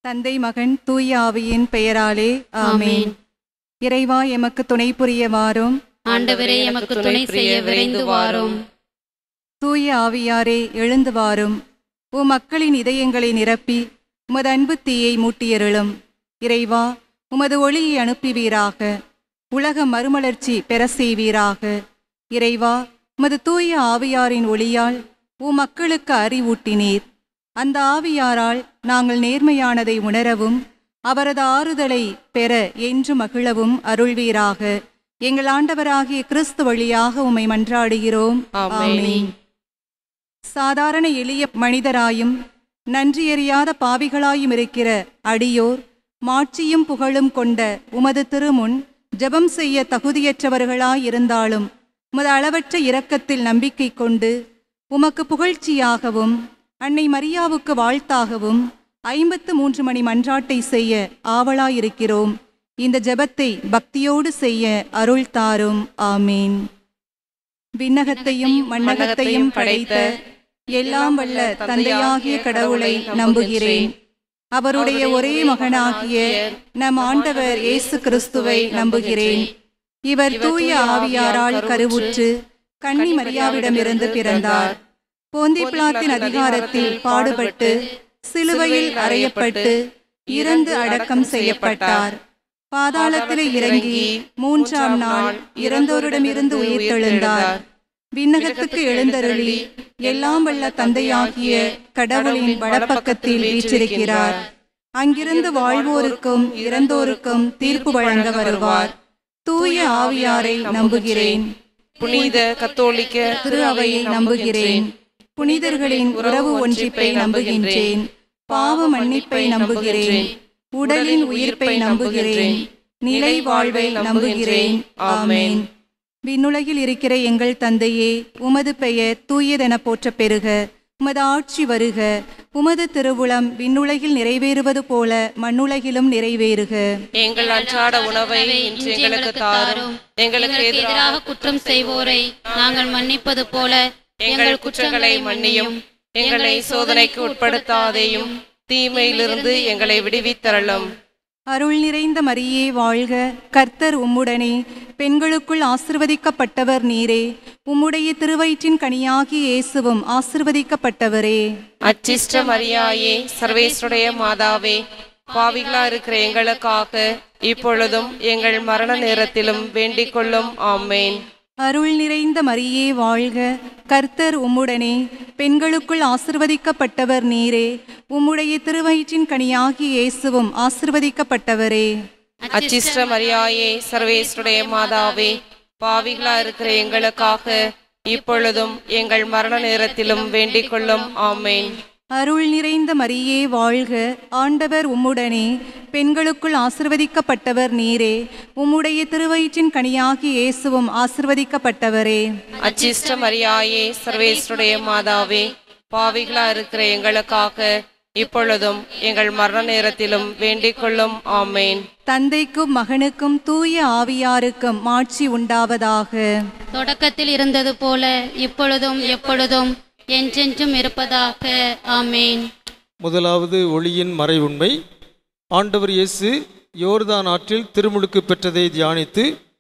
தந்தை மகன் தூய ஆவியின் பெயராலே ஆமென். இறைவா எமக்கு துணை புரிய வாரும். ஆண்டவரே எமக்கு துணை செய்ய விரைந்து வாரும். தூய ஆவியாரே எழுந்து வாரும். உம் மக்களின் இதயங்களை நிரப்பி உமது அன்பு தீயை மூட்டியருளும். இறைவா உமது ஒளியை அனுப்புவீராக. உலக மறுமலர்ச்சி பெற செய்வீராக. இறைவா உமது தூய ஆவியாரின் ஒளியால் உம் மக்களுக்கு அறிவூட்டினீர். அந்த ஆவியாரால் நாங்கள் நேர்மையானதை உணரவும் அவரது ஆறுதலை பெற என்று மகிழவும் அருள்வீராக. எங்கள் ஆண்டவராகிய கிறிஸ்து வழியாக உம்மை மன்றாடுகிறோம். ஆமென். சாதாரண எளிய மனிதராயும் நன்றியறியாத பாவிகளாயும் இருக்கிற அடியோர் மாட்சியும் புகழும் கொண்ட உமது திருமுன் ஜெபம் செய்ய தகுதியற்றவர்களாயிருந்தாலும் உமது அளவற்ற இரக்கத்தில் நம்பிக்கை கொண்டு உமக்கு புகழ்ச்சியாகவும் அன்னை மரியாவுக்கு வாழ்த்தாகவும் 53 மணி மன்றாட்டை செய்ய ஆவலாயிருக்கிறோம். இந்த ஜெபத்தை பக்தியோடு செய்ய அருள் தாரும். ஆமீன். விண்ணகத்தையும் மண்ணகத்தையும் படைத்த எல்லாம் வல்ல தந்தையாகிய கடவுளை நம்புகிறேன். அவருடைய ஒரே மகனாகிய நம் ஆண்டவர் இயேசு கிறிஸ்துவை நம்புகிறேன். இவர் தூய ஆவியாரால் கருவுற்று கன்னி மரியாவிடமிருந்து பிறந்தார். போந்தி பிலாத்தின் அதிகாரத்தில் பாடுபட்டு சிலுவையில் அறையப்பட்டு இறந்து அடக்கம் செய்யப்பட்டார். பாதாளத்திலே இறங்கி 3ஆம் நாள் இறந்தோரிடமிருந்து உயிர்த்தெழுந்தார். விண்ணகத்துக்கு எழுந்தருளி எல்லாம் வல்ல தந்தையாகிய கடவுளின் வலப்பக்கத்தில் வீற்றிருக்கிறார். அங்கிருந்து வாழ்வோருக்கும் இறந்தோருக்கும் தீர்ப்பு வழங்க வருவார். தூய ஆவியாரை நம்புகிறேன். புனித கத்தோலிக்க திரு அவையை நம்புகிறேன். புனிதர்களின் உறவு ஒன்றிப்பை நம்புகின்றேன். பாவ மன்னிப்பை நம்புகிறேன். உடலின் உயிர்ப்பை நம்புகிறேன். நிலை வாழ்வை நம்புகிறேன். ஆமென். விண்ணுலகில் இருக்கிற எங்கள் தந்தையே, உமது பெயர் தூயதென போற்ற பெறுக. உமது ஆட்சி வருக. உமது திருவுளம் விண்ணுலகில் நிறைவேறுவது போல மண்ணுலகிலும் நிறைவேறுக. எங்கள் அன்றாட உணவை இன்று எங்களுக்கு தாரும். எங்களுக்கு எதிராக குற்றம் செய்வோரை நாங்கள் மன்னிப்பது போல எங்கள் குற்றங்களை மன்னியும். எங்களை சோதனைக்கு உட்படுத்தாதேயும், தீமையிலிருந்து எங்களை விடுவித்தருளும். அருள் நிறைந்த மரியே வாழ்க. கர்த்தர் உம்முடனே, பெண்களுக்குள் ஆசிர்வதிக்கப்பட்டவர் நீரே. உம்முடைய திருவயிற்றின் கனியாகி இயேசுவும் ஆசிர்வதிக்கப்பட்டவரே. அச்சிஷ்ட மரியாயே, சர்வேஸ்வருடைய மாதாவே, பாவிகளா இருக்கிற எங்களுக்காக இப்பொழுதும் எங்கள் மரண நேரத்திலும் வேண்டிக் கொள்ளும். ஆமேன். அருள் நிறைந்த மரியே வாழ்க. கர்த்தர் உம்முடனே, பெண்களுக்குள் ஆசிர்வதிக்கப்பட்டவர் நீரே. உம்முடைய திருவயிற்றின் கனியாகி இயேசுவும் ஆசிர்வதிக்கப்பட்டவரே. அச்சிஷ்ட மரியாயே, சர்வேஸ்வருடைய மாதாவே, பாவிகளா இருக்கிற எங்களுக்காக இப்பொழுதும் எங்கள் மரண நேரத்திலும் வேண்டிக் கொள்ளும். ஆமேன். அருள் நிறைந்த மரியே வாழ்க. ஆண்டவர் உம்முடனே, பெண்களுக்குள் ஆசிர்வதிக்கப்பட்டவர் நீரே. உம்முடைய திருவயிற்றின் கனியாகி இயேசுவும் ஆசிர்வதிக்கப்பட்டவரே. அச்சிஷ்ட மரியாயே, சர்வேஸ்வருடைய மாதாவே, பாவிகளா இருக்கிற எங்களுக்காக இப்பொழுதும் எங்கள் மரண நேரத்திலும் வேண்டிக் கொள்ளும். ஆமேன். தந்தைக்கும் மகனுக்கும் தூய ஆவியாருக்கும் மாட்சி உண்டாவதாக. தொடக்கத்தில் இருந்தது போல இப்பொழுதும் எப்பொழுதும் என்றென்றும் இருப்பதாக. ஆமேன். முதலாவது ஒளியின் மறை உண்மை. ஆண்டவர் இயேசு யோர்தான் ஆற்றில் திருமுழுக்கு பெற்றதை தியானித்து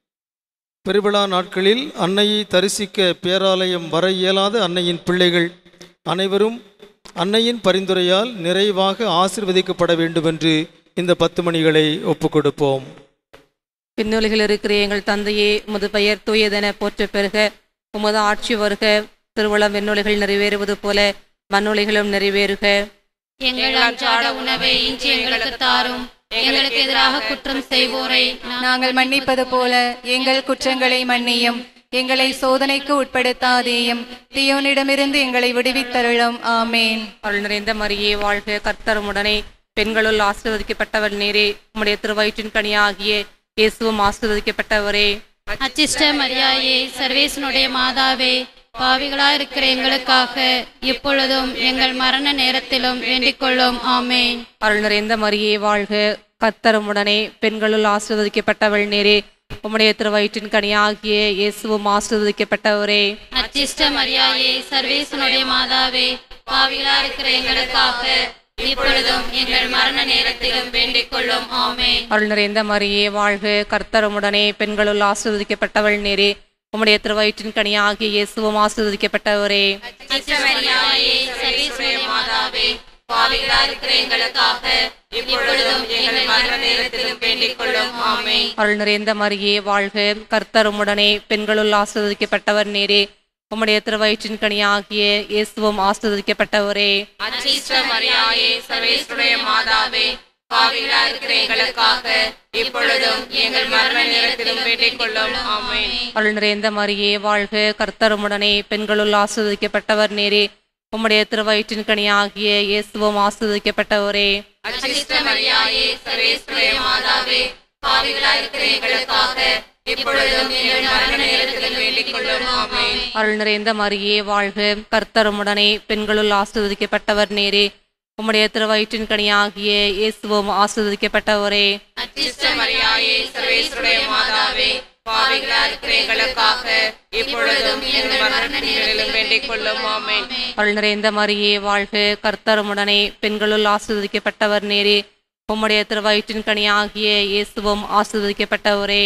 பெருவிழா நாட்களில் அன்னையை தரிசிக்க பேராலயம் வர இயலாத அன்னையின் பிள்ளைகள் அனைவரும் அன்னையின் பரிந்துரையால் நிறைவாக ஆசிர்வதிக்கப்பட வேண்டுமென்று இந்த 10 மணிகளை ஒப்புக்கொடுப்போம். விண்ணுலகில் இருக்கிற எங்கள் தந்தையே, உமது பெயர் தூயதென போற்ற பெறுக. உமது ஆட்சி வருக. திருவுளம் விண்ணுலகில் நிறைவேறுவது போல மண்ணுலகிலும் நிறைவேறுக. எங்கள் அன்றாட உணவை இன்று எங்களுக்கு தாரும். எங்களுக்கு எதிராக குற்றம் செய்வோரை நாங்கள் மன்னிப்பது போல எங்கள் குற்றங்களை மன்னியும். எங்களை சோதனைக்கு உட்படுத்தாதேயும், தீயோனிடமிருந்து எங்களை விடுவித்தருளும். ஆமேன். அருள் நிறைந்த மரியே வாழ்க. கர்த்தர் உம்முடனே, பெண்களுள் ஆசீர்வதிக்கப்பட்டவர் நீரே. உம்முடைய திருவயிற்றின் கனியாகிய இயேசுவும் ஆசீர்வதிக்கப்பட்டவரே. அச்சிஷ்ட மரியாயே, சர்வேசனுடைய மாதாவே, பாவிகளா இருக்கிற எங்களுக்காக இப்பொழுதும் எங்கள் மரண நேரத்திலும் வேண்டிக் கொள்ளும். ஆமேன். அருள் நிறைந்த மரியே வாழ்க. கர்த்தர் உம்முடனே, பெண்களுள் ஆசீர்வதிக்கப்பட்டவள் நீரே. உம்முடைய திருவயிற்றின் கனியாகிய இயேசுவும் ஆசீர்வதிக்கப்பட்டவரே. அச்சிஷ்ட மரியாயே, சர்வேசனுடைய மாதாவே, பாவிகளா இருக்கிற எங்களுக்காக இப்பொழுதும் எங்கள் மரண நேரத்திலும் வேண்டிக் கொள்ளும். ஆமென். அருள் நிறைந்த மரியே வாழ்க, கர்த்தர் உம்முடனே, பெண்களுள் ஆசீர்வதிக்கப்பட்டவள் நீரே. உம்முடைய திருவயிற்றின் கனியாகிய இயேசுவும் ஆசீர்வதிக்கப்பட்டவரே. மரியாயே சர்வேசுடைய மாதாவே, பாவிகளாய் இருக்கிற எங்களுக்காக இப்பொழுதும் எங்கள் மரண நேரத்திலும் வேண்டிக் கொள்ளும். ஆமென். அருள் நிறைந்த மரியே வாழ்க, கர்த்தர் உம்முடனே, பெண்களுள் ஆசீர்வதிக்கப்பட்டவர் நீரே. உம்முடைய திருவயிற்றின் கனியாகிய இயேசுவும் ஆசீர்வதிக்கப்பட்டவரே. மரியாயே சர்வேசுடைய மாதாவே, பாவிகளாய் இருக்கிற எங்களுக்காக இப்பொழுதும் எங்கள் மரண நேரத்திலும் வேண்டிக் கொள்ளும். ஆமென். அருள் நிறைந்த மரியே வாழ்க, கர்த்தர் உம்முடனே, பெண்களுள் ஆசீர்வதிக்கப்பட்டவர் நீரே. உம்முடைய திருவயிற்றின் கனியாகிய இயேசுவும் ஆசீர்வதிக்கப்பட்டவரே. மரியாயே சர்வேசுடைய மாதாவே, பாவிகளாய் இருக்கிற எங்களுக்காக இப்பொழுதும் எங்கள் மரண நேரத்திலும் வேண்டிக் கொள்ளும். ஆமென். அருள் நிறைந்த மரியே வாழ்க, கர்த்தர் உம்முடனே, பெண்களுள் ஆசீர்வதிக்கப்பட்டவர் நீரே. உம்முடைய திருவயிற்றின் கனியாகிய இயேசுவும் ஆசீர்வதிக்கப்பட்டவரே. மரியாயே சர்வேசுடைய மாதாவே, பாவிகளாய் இருக்கிற எங்களுக்காக இப்பொழுதும் எங்கள் மரண நேரத்திலும் வேண்டிக் கொள்ளும். ஆமென். அருள் நிறைந்த மரியே வாழ்க, கர்த்தர் உம்முடனே, பெண்களுள் ஆசீர்வதிக்கப்பட்டவர் நீரே. உம்முடைய திருவயிற்றின் கனியாகிய இயேசுவும் ஆசீர்வதிக்கப்பட்டவரே.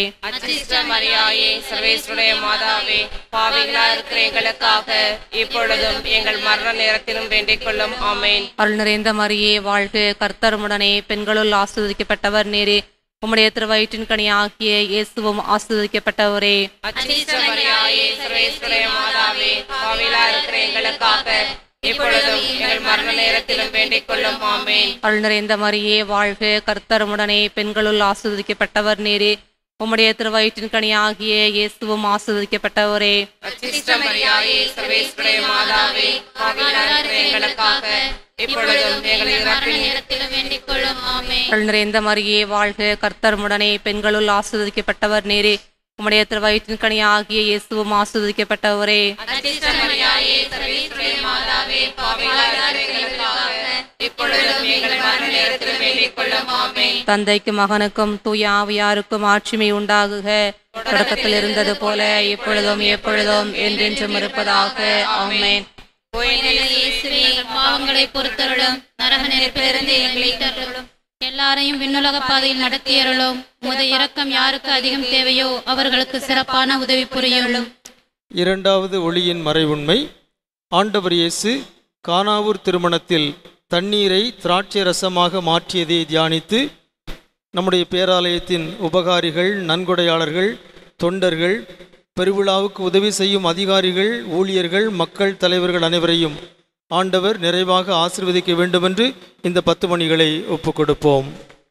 மரியாயே சர்வேசுடைய மாதாவே, பாவிகளாய் இருக்கிற எங்களுக்காக இப்பொழுதும் எங்கள் மரண நேரத்திலும் வேண்டிக் கொள்ளும். ஆமென். அருள் நிறைந்த மரியே வாழ்க, கர்த்தர் உம்முடனே, பெண்களுள் ஆசீர்வதிக்கப்பட்டவர் நீரே. உம்முடைய திருவயிற்றின் கனியாகிய இயேசுவும் ஆசீர்வதிக்கப்பட்டவரே. மரியாயே சர்வேசுடைய மாதாவே, பாவிகளாய் இருக்கிற எங்களுக்காக இப்பொழுதும் எங்கள் மரண நேரத்திலும் வேண்டிக் கொள்ளும். ஆமென். அருள் நிறைந்த மரியே வாழ்க, கர்த்தர் உம்முடனே, பெண்களுள் ஆசீர்வதிக்கப்பட்டவர் நீரே. உம்முடைய திருவயிற்றின் கனியாகிய இயேசுவும் ஆசீர்வதிக்கப்பட்டவரே. மரியாயே சர்வேசுடைய மாதாவே, பாவிகளாய் இருக்கிற எங்களுக்காக இப்பொழுதும் எங்கள் மரண நேரத்திலும் வேண்டிக் கொள்ளும். ஆமென். அருள் நிறைந்த மரியே வாழ்க, கர்த்தர் உம்முடனே, பெண்களுள் ஆசீர்வதிக்கப்பட்டவர் நீரே. உம்முடைய திருவயிற்றின் கனியாகிய இயேசுவும் ஆசீர்வதிக்கப்பட்டவரே. மரியாயே சர்வேசுடைய மாதாவே, பாவிகளாய் இருக்கிற எங்களுக்காக இப்பொழுதும் எங்கள் மரண நேரத்திலும் வேண்டிக் கொள்ளும். ஆமென். தந்தைக்கும் மகனுக்கும் தூய ஆவியாருக்கும் ஆட்சிமை உண்டாகுக. தொடக்கத்தில் இருந்தது போல இப்பொழுதும் எப்பொழுதும் என்றென்றும் இருப்பதாக. ஆமென். இயேசுவே, எங்கள் பாவங்களை பொறுத்தருளும், நரக நெருப்பிலிருந்து எங்களை தருளும், எல்லாரையும் விண்ணுலக பாதையில் நடத்தியருளும். உமது இரக்கம் யாருக்கு அதிகம் தேவையோ அவர்களுக்கு சிறப்பான உதவி புரியுளும். இரண்டாவது ஒளியின் மறைவுண்மை. ஆண்டவர் இயேசு கானாவூர் திருமணத்தில் தண்ணீரை திராட்சை ரசமாக மாற்றியதை தியானித்து நம்முடைய பேராலயத்தின் உபகாரிகள், நன்கொடையாளர்கள், தொண்டர்கள், பெருவிழாவுக்கு உதவி செய்யும் அதிகாரிகள், ஊழியர்கள், மக்கள் தலைவர்கள் அனைவரையும் ஆண்டவர் நிறைவாக ஆசீர்வதிக்க வேண்டுமென்று இந்த 10 மணிகளை ஒப்புக் கொடுப்போம்.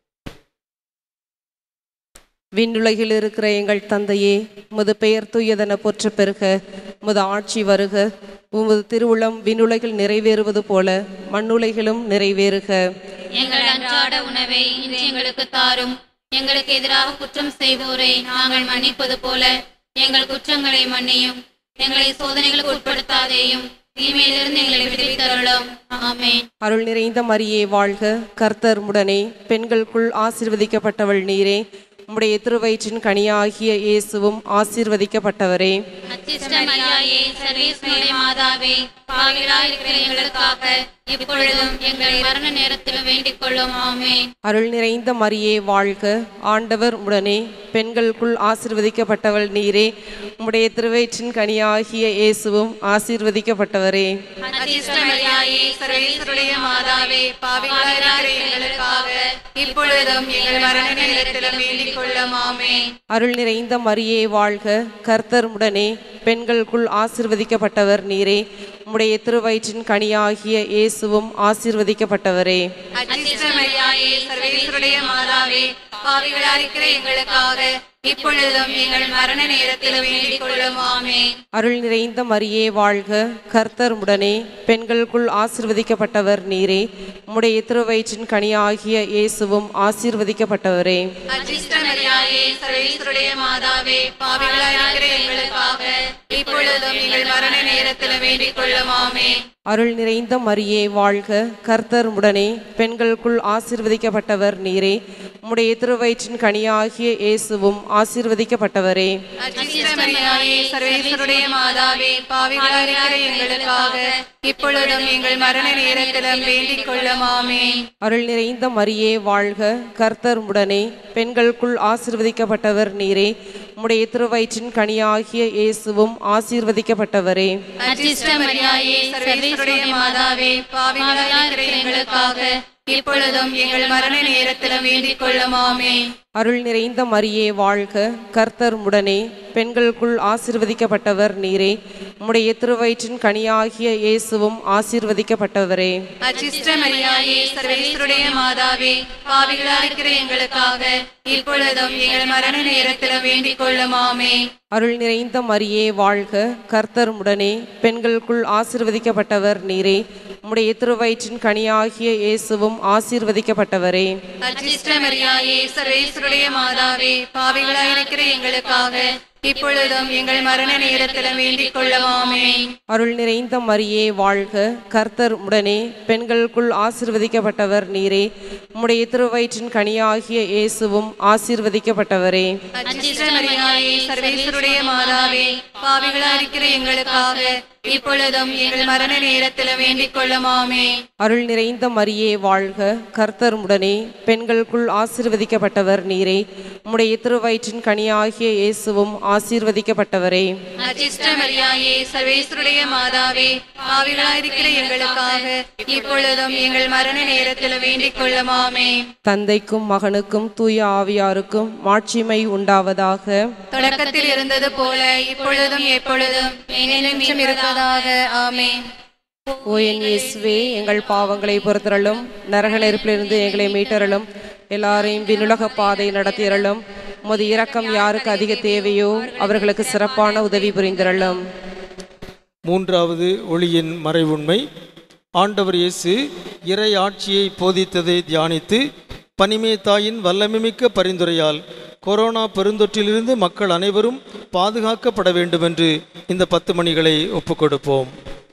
விண்ணுலகில் இருக்கிற எங்கள் தந்தையே, உமது பெயர் தூயதென போற்ற பெறுக. உமது ஆட்சி வருக. உமது திருவுளம் விண்ணுலகில் நிறைவேறுவது போல மண்ணுலகிலும் நிறைவேறுக. எங்கள் அன்றாட உணவை இன்று எங்களுக்கு தாரும். எங்களுக்கு எதிராக குற்றம் செய்வோரை நாங்கள் மன்னிப்பது போல எங்கள் குற்றங்களை மன்னியும். எங்களை சோதனைகளுக்கு உட்படுத்தாதேயும், தீமையிலிருந்து எங்களை விடுவித்தருளும். ஆமென். அருள் நிறைந்த மரியே வாழ்க, கர்த்தர் உம்முடனே, பெண்களுக்குள் ஆசீர்வதிக்கப்பட்டவள் நீரே. உம்முடைய திருவயிற்றின் கனியாகிய இயேசுவும் ஆசீர்வதிக்கப்பட்டவரே. மரியாயே சர்வேசுடைய மாதாவே, பாவிகளாய் இருக்கிற எங்களுக்காக இப்பொழுதும் எங்கள் மரண நேரத்திலும் வேண்டிக் கொள்ளும். ஆமென். அருள் நிறைந்த மரியே வாழ்க, ஆண்டவர் உம்முடனே, பெண்களுக்குள் ஆசீர்வதிக்கப்பட்டவள் நீரே. உம்முடைய திருவயிற்றின் கனியாகிய இயேசுவும் ஆசீர்வதிக்கப்பட்டவரே. மரியாயே சர்வேசுடைய மாதாவே, பாவிகளாய் இருக்கிற எங்களுக்காக இப்பொழுதும் எங்கள் மரண நேரத்திலும் வேண்டிக் கொள்ளும். ஆமென். அருள் நிறைந்த மரியே வாழ்க, கர்த்தர் உம்முடனே, பெண்களுக்குள் ஆசீர்வதிக்கப்பட்டவர் நீரே. உம்முடைய திருவயிற்றின் கனியாகிய இயேசுவும் ஆசீர்வதிக்கப்பட்டவரே. மரியாயே சர்வேசுடைய மாதாவே, பாவிகளாய் இருக்கிற எங்களுக்காக இப்பொழுதும் எங்கள் மரண நேரத்திலும் வேண்டிக் கொள்ளும். ஆமென். அருள் நிறைந்த மரியே வாழ்க, கர்த்தர் உம்முடனே, பெண்களுக்குள் ஆசீர்வதிக்கப்பட்டவர் நீரே. உம்முடைய திருவயிற்றின் கனியாகிய இயேசுவும் ஆசீர்வதிக்கப்பட்டவரே. மரியாயே சர்வேசுடைய மாதாவே, பாவிகளாய் இருக்கிற எங்களுக்காக இப்பொழுதும் எங்கள் மரண நேரத்திலும் வேண்டிக் கொள்ளும். ஆமென். அருள் நிறைந்த மரியே வாழ்க, கர்த்தர் உம்முடனே, பெண்களுக்குள் ஆசீர்வதிக்கப்பட்டவர் நீரே. உம்முடைய திருவயிற்றின் கனியாகிய இயேசுவும் ஆசீர்வதிக்கப்பட்டவரே. அச்சிஷ்ட மரியாயே, சர்வேஸ்வருடைய மாதாவே, பாவிகளாயிருக்கிற எங்களுக்காக இப்பொழுதும் எங்கள் மரண நேரத்திலும் வேண்டிக் கொள்ளும். ஆமென். அருள் நிறைந்த மரியே வாழ்க, கர்த்தர் உம்முடனே, பெண்களுக்குள் ஆசீர்வதிக்கப்பட்டவர் நீரே. உம்முடைய திருவயிற்றின் கனியாகிய இயேசுவும் ஆசீர்வதிக்கப்பட்டவரே. அச்சிஷ்ட மரியாயே, சர்வேஸ்வருடைய மாதாவே, பாவிகளாயிருக்கிற எங்களுக்காக இப்பொழுதும் எங்கள் மரண நேரத்திலும் வேண்டிக் கொள்ளும். ஆமென். அருள் நிறைந்த மரியே வாழ்க, கர்த்தர் உம்முடனே, பெண்களுக்குள் ஆசீர்வதிக்கப்பட்டவர் நீரே. உம்முடைய திருவயிற்றின் கனியாகிய இயேசுவும் ஆசீர்வதிக்கப்பட்டவரே. அச்சிஷ்ட மரியாயே, சர்வேஸ்வருடைய மாதாவே, பாவிகளாயிருக்கிற எங்களுக்காக இப்பொழுதும் எங்கள் மரண நேரத்திலும் வேண்டிக் கொள்ளும். ஆமென். அருள் நிறைந்த மரியே வாழ்க, கர்த்தர் உம்முடனே, பெண்களுக்குள் ஆசீர்வதிக்கப்பட்டவர் நீரே. உம்முடைய திருவயிற்றின் கனியாகிய இயேசுவும் ஆசீர்வதிக்கப்பட்டவரே. அச்சிஷ்ட மரியாயே, சர்வேஸ்வருடைய மாதாவே, பாவிகளாயிருக்கிற எங்களுக்காக இப்பொழுதும் எங்கள் மரண நேரத்திலும் வேண்டிக் கொள்ளும். ஆமென். அருள் நிறைந்த மரியே வாழ்க, கர்த்தர் உம்முடனே, பெண்களுக்குள் ஆசீர்வதிக்கப்பட்டவர் நீரே. உம்முடைய திருவயிற்றின் கனியாகிய இயேசுவும் ஆசீர்வதிக்கப்பட்டவரே. அச்சிஷ்ட மரியாயே, சர்வேஸ்வருடைய மாதாவே, பாவிகளாயிருக்கிற எங்களுக்காக இப்பொழுதும் எங்கள் மரண நேரத்திலும் வேண்டிக் கொள்ளும். ஆமென். அருள் நிறைந்த மரியே வாழ்க, கர்த்தர் உம்முடனே, பெண்களுக்குள் ஆசீர்வதிக்கப்பட்டவர் நீரே. உம்முடைய திருவயிற்றின் கனியாகிய இயேசுவும் ஆசீர்வதிக்கப்பட்டவரே. அச்சிஷ்ட மரியாயே, சர்வேஸ்வருடைய மாதாவே, பாவிகளாயிருக்கிற எங்களுக்காக இப்பொழுதும் எங்கள் மரண நேரத்திலும் வேண்டிக் கொள்ளும். ஆமென். தந்தைக்கும் மகனுக்கும் தூய ஆவியாருக்கும் மாட்சிமை உண்டாவதாக. தொடக்கத்தில் இருந்தது போல இப்பொழுதும் எப்பொழுதும் என்றென்றும் இருப்பதாக. ஆமென். ஓ என் இயேசுவே, எங்கள் பாவங்களை பொறுத்தருளும், நரக நெருப்பிலிருந்து எங்களை மீட்டருளும், எல்லாரையும் விண்ணுலக பாதை நடத்தியருளும். உமது இரக்கம் யாருக்கு அதிக தேவையோ அவர்களுக்கு சிறப்பான உதவி புரிந்தருளும். மூன்றாவது ஒளியின் மறைவுண்மை. ஆண்டவர் இயேசு இறை ஆட்சியை போதித்ததை தியானித்து பனிமே தாயின் வல்லமைமிக்க பரிந்துரையால் கொரோனா பெருந்தொற்றிலிருந்து மக்கள் அனைவரும் பாதுகாக்கப்பட வேண்டுமென்று இந்த 10 மணிகளை ஒப்புக்கொடுப்போம்.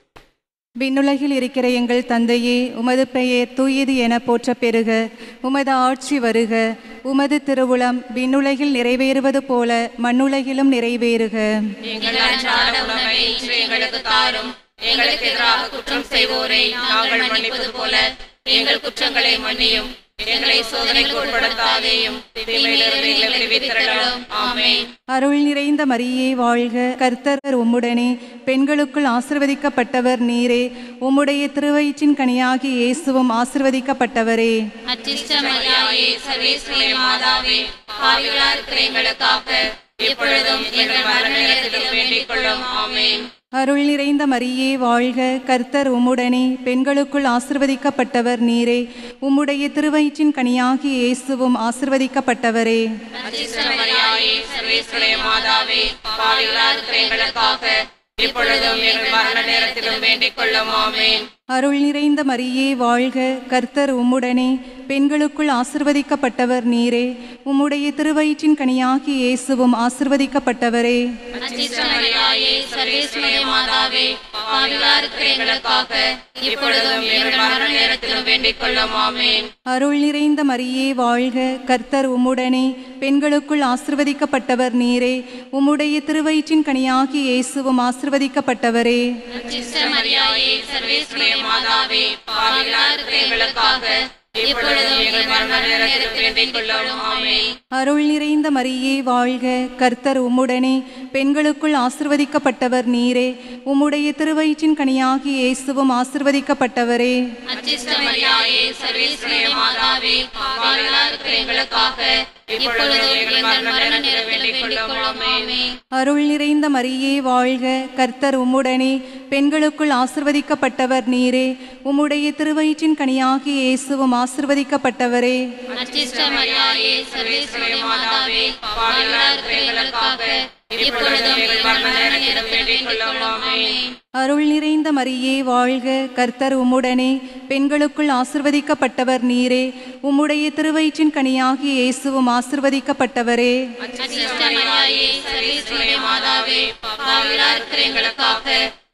விண்ணுலகில் இருக்கிற எங்கள் தந்தையே, உமது பெயர் தூயது என போற்ற பெறுக. உமது ஆட்சி வருக. உமது திருவுளம் விண்ணுலகில் நிறைவேறுவது போல மண்ணுலகிலும் நிறைவேறுக. எங்கள் அன்றாட உணவை இன்று எங்களுக்கு தாரும். எங்களுக்கு எதிராக குற்றம் செய்வோரை நாங்கள் மன்னிப்பது போல எங்கள் குற்றங்களை மன்னியும். எங்களை சோதனைக்கு உட்படுத்தாதேயும், தீமையிலிருந்து எங்களை விடுவித்தருளும். ஆமென். அருள் நிறைந்த மரியே வாழ்க, கர்த்தர் உம்முடனே, பெண்களுக்குள் ஆசீர்வதிக்கப்பட்டவர் நீரே. உம்முடைய திருவயிற்றின் கனியாகி இயேசுவும் ஆசீர்வதிக்கப்பட்டவரே. அச்சிஷ்ட மரியாயே, சர்வேஸ்வருடைய மாதாவே, பாவிகளாயிருக்கிற எங்களுக்காக இப்பொழுதும் எங்கள் மரண நேரத்திலும் வேண்டிக் கொள்ளும். ஆமென். அருள் நிறைந்த மரியே வாழ்க, கர்த்தர் உம்முடனே, பெண்களுக்குள் ஆசீர்வதிக்கப்பட்டவர் நீரே. உம்முடைய திருவயிற்றின் கனியாகி இயேசுவும் ஆசீர்வதிக்கப்பட்டவரே. அச்சிஷ்ட மரியாயே, சர்வேஸ்வருடைய மாதாவே, பாவிகளாயிருக்கிற எங்களுக்காக இப்பொழுதும் எங்கள் மரண நேரத்திலும் வேண்டிக் கொள்ளும். ஆமென். அருள் நிறைந்த மரியே வாழ்க, கர்த்தர் உம்முடனே, பெண்களுக்குள் ஆசீர்வதிக்கப்பட்டவர் நீரே. உம்முடைய திருவயிற்றின் கனியாகி இயேசுவும் ஆசீர்வதிக்கப்பட்டவரே. அச்சிஷ்ட மரியாயே, சர்வேஸ்வருடைய மாதாவே, பாவிகளாயிருக்கிற எங்களுக்காக இப்பொழுதும் எங்கள் மரண நேரத்திலும் வேண்டிக் கொள்ளும். ஆமென். அருள் நிறைந்த மரியே வாழ்க, கர்த்தர் உம்முடனே, பெண்களுக்குள் ஆசீர்வதிக்கப்பட்டவர் நீரே. உம்முடைய திருவயிற்றின் கனியாகி இயேசுவும் ஆசீர்வதிக்கப்பட்டவரே. அச்சிஷ்ட மரியாயே, சர்வேஸ்வருடைய மாதாவே, பாவிகளாயிருக்கிற எங்களுக்காக இப்பொழுதும் எங்கள் மரண நேரத்திலும் வேண்டிக் கொள்ளும். ஆமென். அருள் நிறைந்த மரியே வாழ்க, கர்த்தர் உம்முடனே, பெண்களுக்குள் ஆசீர்வதிக்கப்பட்டவர் நீரே. உம்முடைய திருவயிற்றின் கனியாகி இயேசுவும் ஆசீர்வதிக்கப்பட்டவரே. அச்சிஷ்ட மரியாயே, சர்வேஸ்வருடைய மாதாவே, பாவிகளாயிருக்கிற எங்களுக்காக இப்பொழுதும் எங்கள் மரண நேரத்திலும் வேண்டிக் கொள்ளும். ஆமென். அருள் நிறைந்த மரியே வாழ்க, கர்த்தர் உம்முடனே, பெண்களுக்குள் ஆசீர்வதிக்கப்பட்டவர் நீரே. உம்முடைய திருவயிற்றின் கனியாகி இயேசுவும் ஆசீர்வதிக்கப்பட்டவரே. அச்சிஷ்ட மரியாயே, சர்வேஸ்வருடைய மாதாவே, பாவிகளாயிருக்கிற எங்களுக்காக இப்பொழுதும் எங்கள் மரண நேரத்திலும் வேண்டிக் கொள்ளும். ஆமென். அருள் நிறைந்த மரியே வாழ்க, கர்த்தர் உம்முடனே, பெண்களுக்குள் ஆசீர்வதிக்கப்பட்டவர் நீரே. உம்முடைய திருவயிற்றின் கனியாகி இயேசுவும் ஆசீர்வதிக்கப்பட்டவரே. அச்சிஷ்ட மரியாயே, சர்வேஸ்வருடைய மாதாவே, பாவிகளாயிருக்கிற எங்களுக்காக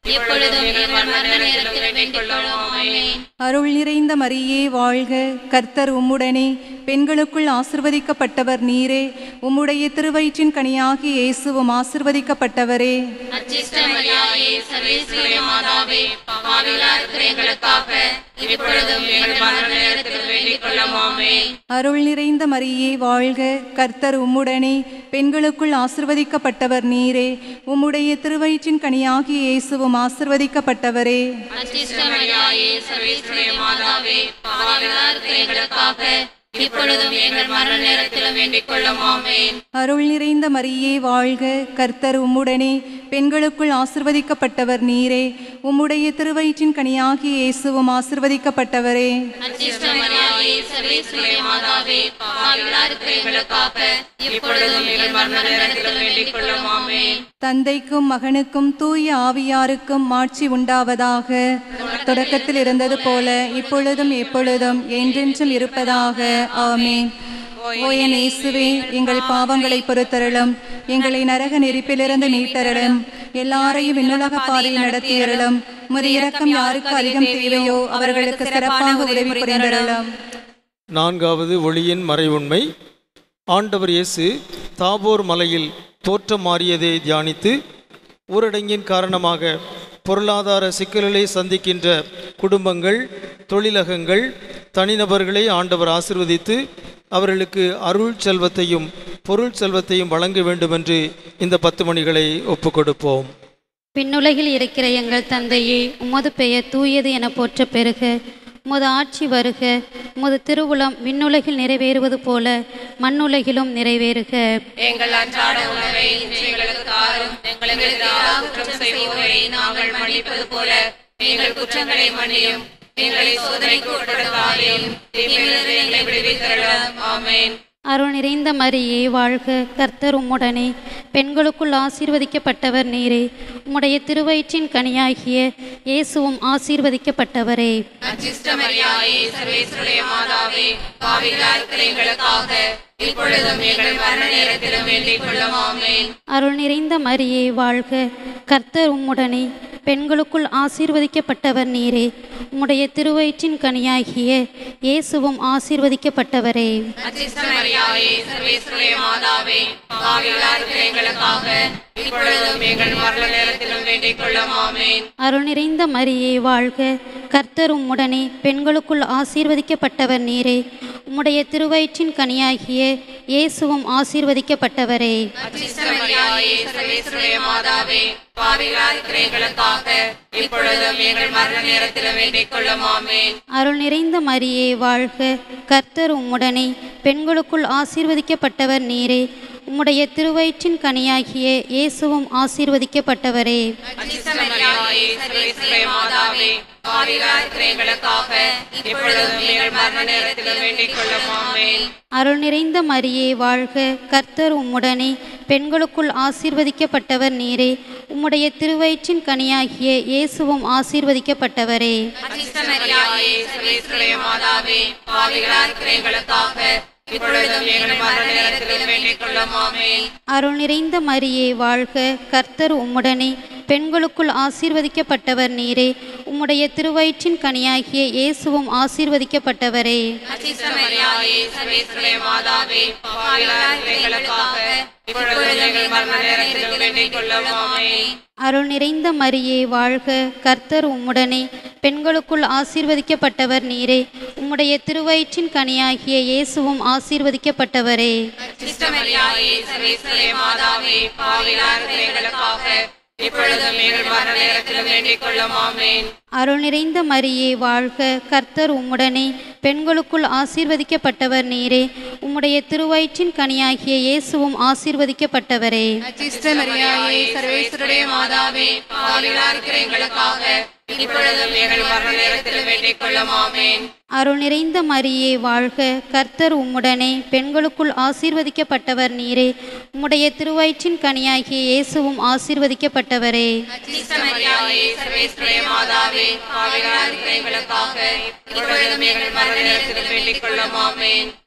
இப்பொழுதும் எங்கள் மரண நேரத்தில் வேண்டிக் கொள்ளும். ஆமென். அருள் நிறைந்த மரியே வாழ்க, கர்த்தர் உம்முடனே, பெண்களுக்குள் ஆசிர்வதிக்கப்பட்டவர் நீரே, உம்முடைய திருவயிற்றின் கனியாகிய இயேசுவும் ஆசிர்வதிக்கப்பட்டவரே. அச்சிஷ்ட மரியாயே, சர்வேஸ்வரிய மாதாவே, பாவிகளாய் இருக்கிற எங்களுக்காக இப்பொழுதும் எங்கள் மரண நேரத்தில் வேண்டிக் கொள்ளும். ஆமென். அருள் நிறைந்த மரியே வாழ்க, கர்த்தர் உம்முடனே, பெண்களுக்குள் ஆசிர்வதிக்கப்பட்டவர் நீரே, உம்முடைய திருவயிற்றின் கனியாகிய இயேசுவும் ஆசிர்வதிக்கப்பட்டவரே. அச்சிஷ்ட மரியாயே, சர்வேஸ்வரிய மாதாவே, பாவிகளாய் இருக்கிற எங்களுக்காக இப்பொழுதும் எங்கள் மரண நேரத்தில் வேண்டிக் கொள்ளும். ஆமென். அருள் நிறைந்த மரியே வாழ்க, கர்த்தர் உம்முடனே, பெண்களுக்குள் ஆசிர்வதிக்கப்பட்டவர் நீரே, உம்முடைய திருவயிற்றின் கனியாகிய இயேசுவும் ஆசிர்வதிக்கப்பட்டவரே. அச்சிஷ்ட மரியாயே, சர்வேஸ்வரிய மாதாவே, பாவிகளாய் இருக்கிற எங்களுக்காக இப்பொழுதும் எங்கள் மரண நேரத்தில் வேண்டிக் கொள்ளும். ஆமென். தந்தைக்கும் மகனுக்கும் தூய ஆவியாருக்கும் மாட்சி உண்டாவதாக. தொடக்கத்தில் இருந்தது போல இப்பொழுதும் எப்பொழுதும் என்றென்றும் இருப்பதாக. ஆமென். ஓ என் இயேசுவே, எங்கள் பாவங்களை பொறுத்தருளும், எங்களை நரக நெருப்பிலிருந்து மீட்டருளும், எல்லாரையும் விண்ணுலக பாதையில் நடத்தியருளும். உமது இரக்கம் யாருக்கு அதிகம் தேவையோ அவர்களுக்கு சிறப்பாக உதவி புரிந்தருளும். நான்காவது ஒளியின் மறைவுண்மை. ஆண்டவர் இயேசு தாபோர் மலையில் தோற்றம் மாறியதை தியானித்து ஊரடங்கின் காரணமாக பொருளாதார சிக்கல்களை சந்திக்கின்ற குடும்பங்கள், தொழிலகங்கள், தனிநபர்களை ஆண்டவர் ஆசீர்வதித்து அவர்களுக்கு அருள் செல்வத்தையும் பொருள் செல்வத்தையும் வழங்க வேண்டுமென்று இந்த 10 மணிகளை ஒப்புக்கொடுப்போம். விண்ணுலகில் இருக்கிற எங்கள் தந்தையே, உமது பெயர் தூயது என போற்ற பெறுக. உமது ஆட்சி வருக. உமது திருவுளம் விண்ணுலகில் நிறைவேறுவது போல மண்ணுலகிலும் நிறைவேறுக. எங்கள் அன்றாட உணவை இன்று எங்களுக்கு தாரும். எங்களுக்கு எதிராக குற்றம் செய்வோரை நாங்கள் மன்னிப்பது போல எங்கள் குற்றங்களை மன்னியும். எங்களை சோதனைக்கு உட்படுத்தாதேயும், தீமையிலிருந்து எங்களை விடுவித்தருளும். ஆமென். அருள் நிறைந்த மரியே வாழ்க, கர்த்தர் உம்முடனே, பெண்களுக்குள் ஆசீர்வதிக்கப்பட்டவர் நீரே, உம்முடைய திருவயிற்றின் கனியாகிய இயேசுவும் ஆசீர்வதிக்கப்பட்டவரே. அச்சிஷ்ட மரியாயே, சர்வேஸ்வரிய மாதாவே, பாவிகளாய் இருக்கிற எங்களுக்காக இப்பொழுதும் எங்கள் மரண நேரத்திலும் வேண்டிக் கொள்ளும். ஆமென். அருள் நிறைந்த மரியே வாழ்க, கர்த்தர் உம்முடனே, பெண்களுக்குள் ஆசீர்வதிக்கப்பட்டவர் நீரே, உம்முடைய திருவயிற்றின் கனியாகிய இயேசுவும் ஆசீர்வதிக்கப்பட்டவரே. அச்சிஷ்ட மரியாயே, சர்வேஸ்வரிய மாதாவே, பாவிகளாய் இருக்கிற எங்களுக்காக இப்பொழுதும் எங்கள் மரண நேரத்திலும் வேண்டிக் கொள்ளும். ஆமென். அருள் நிறைந்த மரியே வாழ்க, கர்த்தர் உம்முடனே, பெண்களுக்குள் ஆசீர்வதிக்கப்பட்டவர் நீரே, உம்முடைய திருவயிற்றின் கனியாகிய இயேசுவும் ஆசீர்வதிக்கப்பட்டவரே. அச்சிஷ்ட மரியாயே, சர்வேஸ்வரிய மாதாவே, பாவிகளாய் இருக்கிற எங்களுக்காக இப்பொழுதும் எங்கள் மரண நேரத்திலும் வேண்டிக் கொள்ளும். ஆமென். அருள் நிறைந்த மரியே வாழ்க, கர்த்தர் உம்முடனே, பெண்களுக்குள் ஆசீர்வதிக்கப்பட்டவர் நீரே, உம்முடைய திருவயிற்றின் கனியாகிய இயேசுவும் ஆசீர்வதிக்கப்பட்டவரே. அச்சிஷ்ட மரியாயே, சர்வேஸ்வரிய மாதாவே, பாவிகளாய் இருக்கிற எங்களுக்காக இப்பொழுதும் எங்கள் மரண நேரத்திலும் வேண்டிக் கொள்ளும். ஆமென். அருள் நிறைந்த மரியே வாழ்க, கர்த்தர் உம்முடனே, பெண்களுக்குள் ஆசீர்வதிக்கப்பட்டவர் நீரே, உம்முடைய திருவயிற்றின் கனியாகிய இயேசுவும் ஆசீர்வதிக்கப்பட்டவரே. அச்சிஷ்ட மரியாயே, சர்வேஸ்வரிய மாதாவே, பாவிகளாய் இருக்கிற எங்களுக்காக இப்பொழுதும் எங்கள் மரண நேரத்திலும் வேண்டிக் கொள்ளும். ஆமென். அருள் நிறைந்த மரியே வாழ்க, கர்த்தர் உம்முடனே, பெண்களுக்குள் ஆசீர்வதிக்கப்பட்டவர் நீரே, உம்முடைய திருவயிற்றின் கனியாகிய இயேசுவும் ஆசீர்வதிக்கப்பட்டவரே. அச்சிஷ்ட மரியாயே, சர்வேஸ்வரிய மாதாவே, பாவிகளாய் இருக்கிற எங்களுக்காக இப்பொழுதும் எங்கள் மரண நேரத்திலும் வேண்டிக் கொள்ளும். ஆமென். அருள் நிறைந்த மரியே வாழ்க, கர்த்தர் உம்முடனே, பெண்களுக்குள் ஆசீர்வதிக்கப்பட்டவர் நீரே, உம்முடைய திருவயிற்றின் கனியாகிய இயேசுவும் ஆசீர்வதிக்கப்பட்டவரே. அச்சிஷ்ட மரியாயே, சர்வேஸ்வரிய மாதாவே, பாவிகளாய் இருக்கிற எங்களுக்காக இப்பொழுதும் எங்கள் மரண நேரத்திலும் வேண்டிக் கொள்ளும். ஆமென். அருள் நிறைந்த மரியே வாழ்க, கர்த்தர் உம்முடனே, பெண்களுக்குள் ஆசீர்வதிக்கப்பட்டவர் நீரே, உம்முடைய திருவயிற்றின் கனியாகிய இயேசுவும் ஆசீர்வதிக்கப்பட்டவரே. அச்சிஷ்ட மரியாயே, சர்வேஸ்வரிய மாதாவே, பாவிகளாய் இருக்கிற எங்களுக்காக இப்பொழுதும் எங்கள் மரண நேரத்திலும் வேண்டிக் கொள்ளும். ஆமென். அருள் நிறைந்த மரியே வாழ்க, கர்த்தர் உம்முடனே, பெண்களுக்குள் ஆசீர்வதிக்கப்பட்டவர் நீரே, உம்முடைய திருவயிற்றின் கனியாகிய இயேசுவும் ஆசீர்வதிக்கப்பட்டவரே. அச்சிஷ்ட மரியாயே, சர்வேஸ்வரிய மாதாவே, பாவிகளாய் இருக்கிற எங்களுக்காக இப்பொழுதும் எங்கள் மரண நேரத்திலும் வேண்டிக் கொள்ளும். ஆமென்.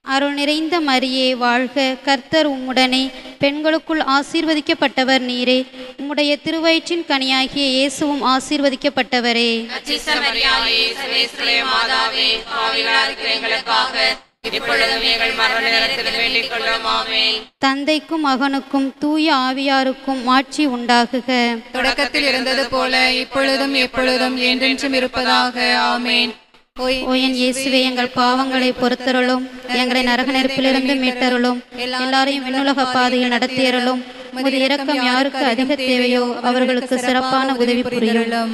அருள் நிறைந்த மரியே வாழ்க, கர்த்தர் உம்முடனே, பெண்களுக்குள் ஆசீர்வதிக்கப்பட்டவர் நீரே. உம்முடைய திருவயிற்றின் கனியாகிய இயேசுவும் ஆசீர்வதிக்கப்பட்டவரே. அச்சிஷ்ட மரியாயே, சர்வேஸ்வருடைய மாதாவே, பாவிகளாய் இருக்கிற எங்களுக்காக இப்பொழுதும் எங்கள் மரண நேரத்தில் வேண்டிக் கொள்ளும். ஆமென். தந்தைக்கும் மகனுக்கும் தூய ஆவியாருக்கும் ஆட்சி உண்டாகுக. தொடக்கத்தில் இருந்தது போல இப்பொழுதும் எப்பொழுதும் என்றென்றும் இருப்பதாக. ஆமென். ஓ என் இயேசுவே, எங்கள் பாவங்களை பொறுத்தருளும், எங்களை நரக நெருப்பிலிருந்து மீட்டருளும், எல்லாரையும் விண்ணுலக பாதையில் நடத்தியருளும். உமது இரக்கம் யாருக்கு அதிக தேவையோ அவர்களுக்கு சிறப்பான உதவி புரியும்.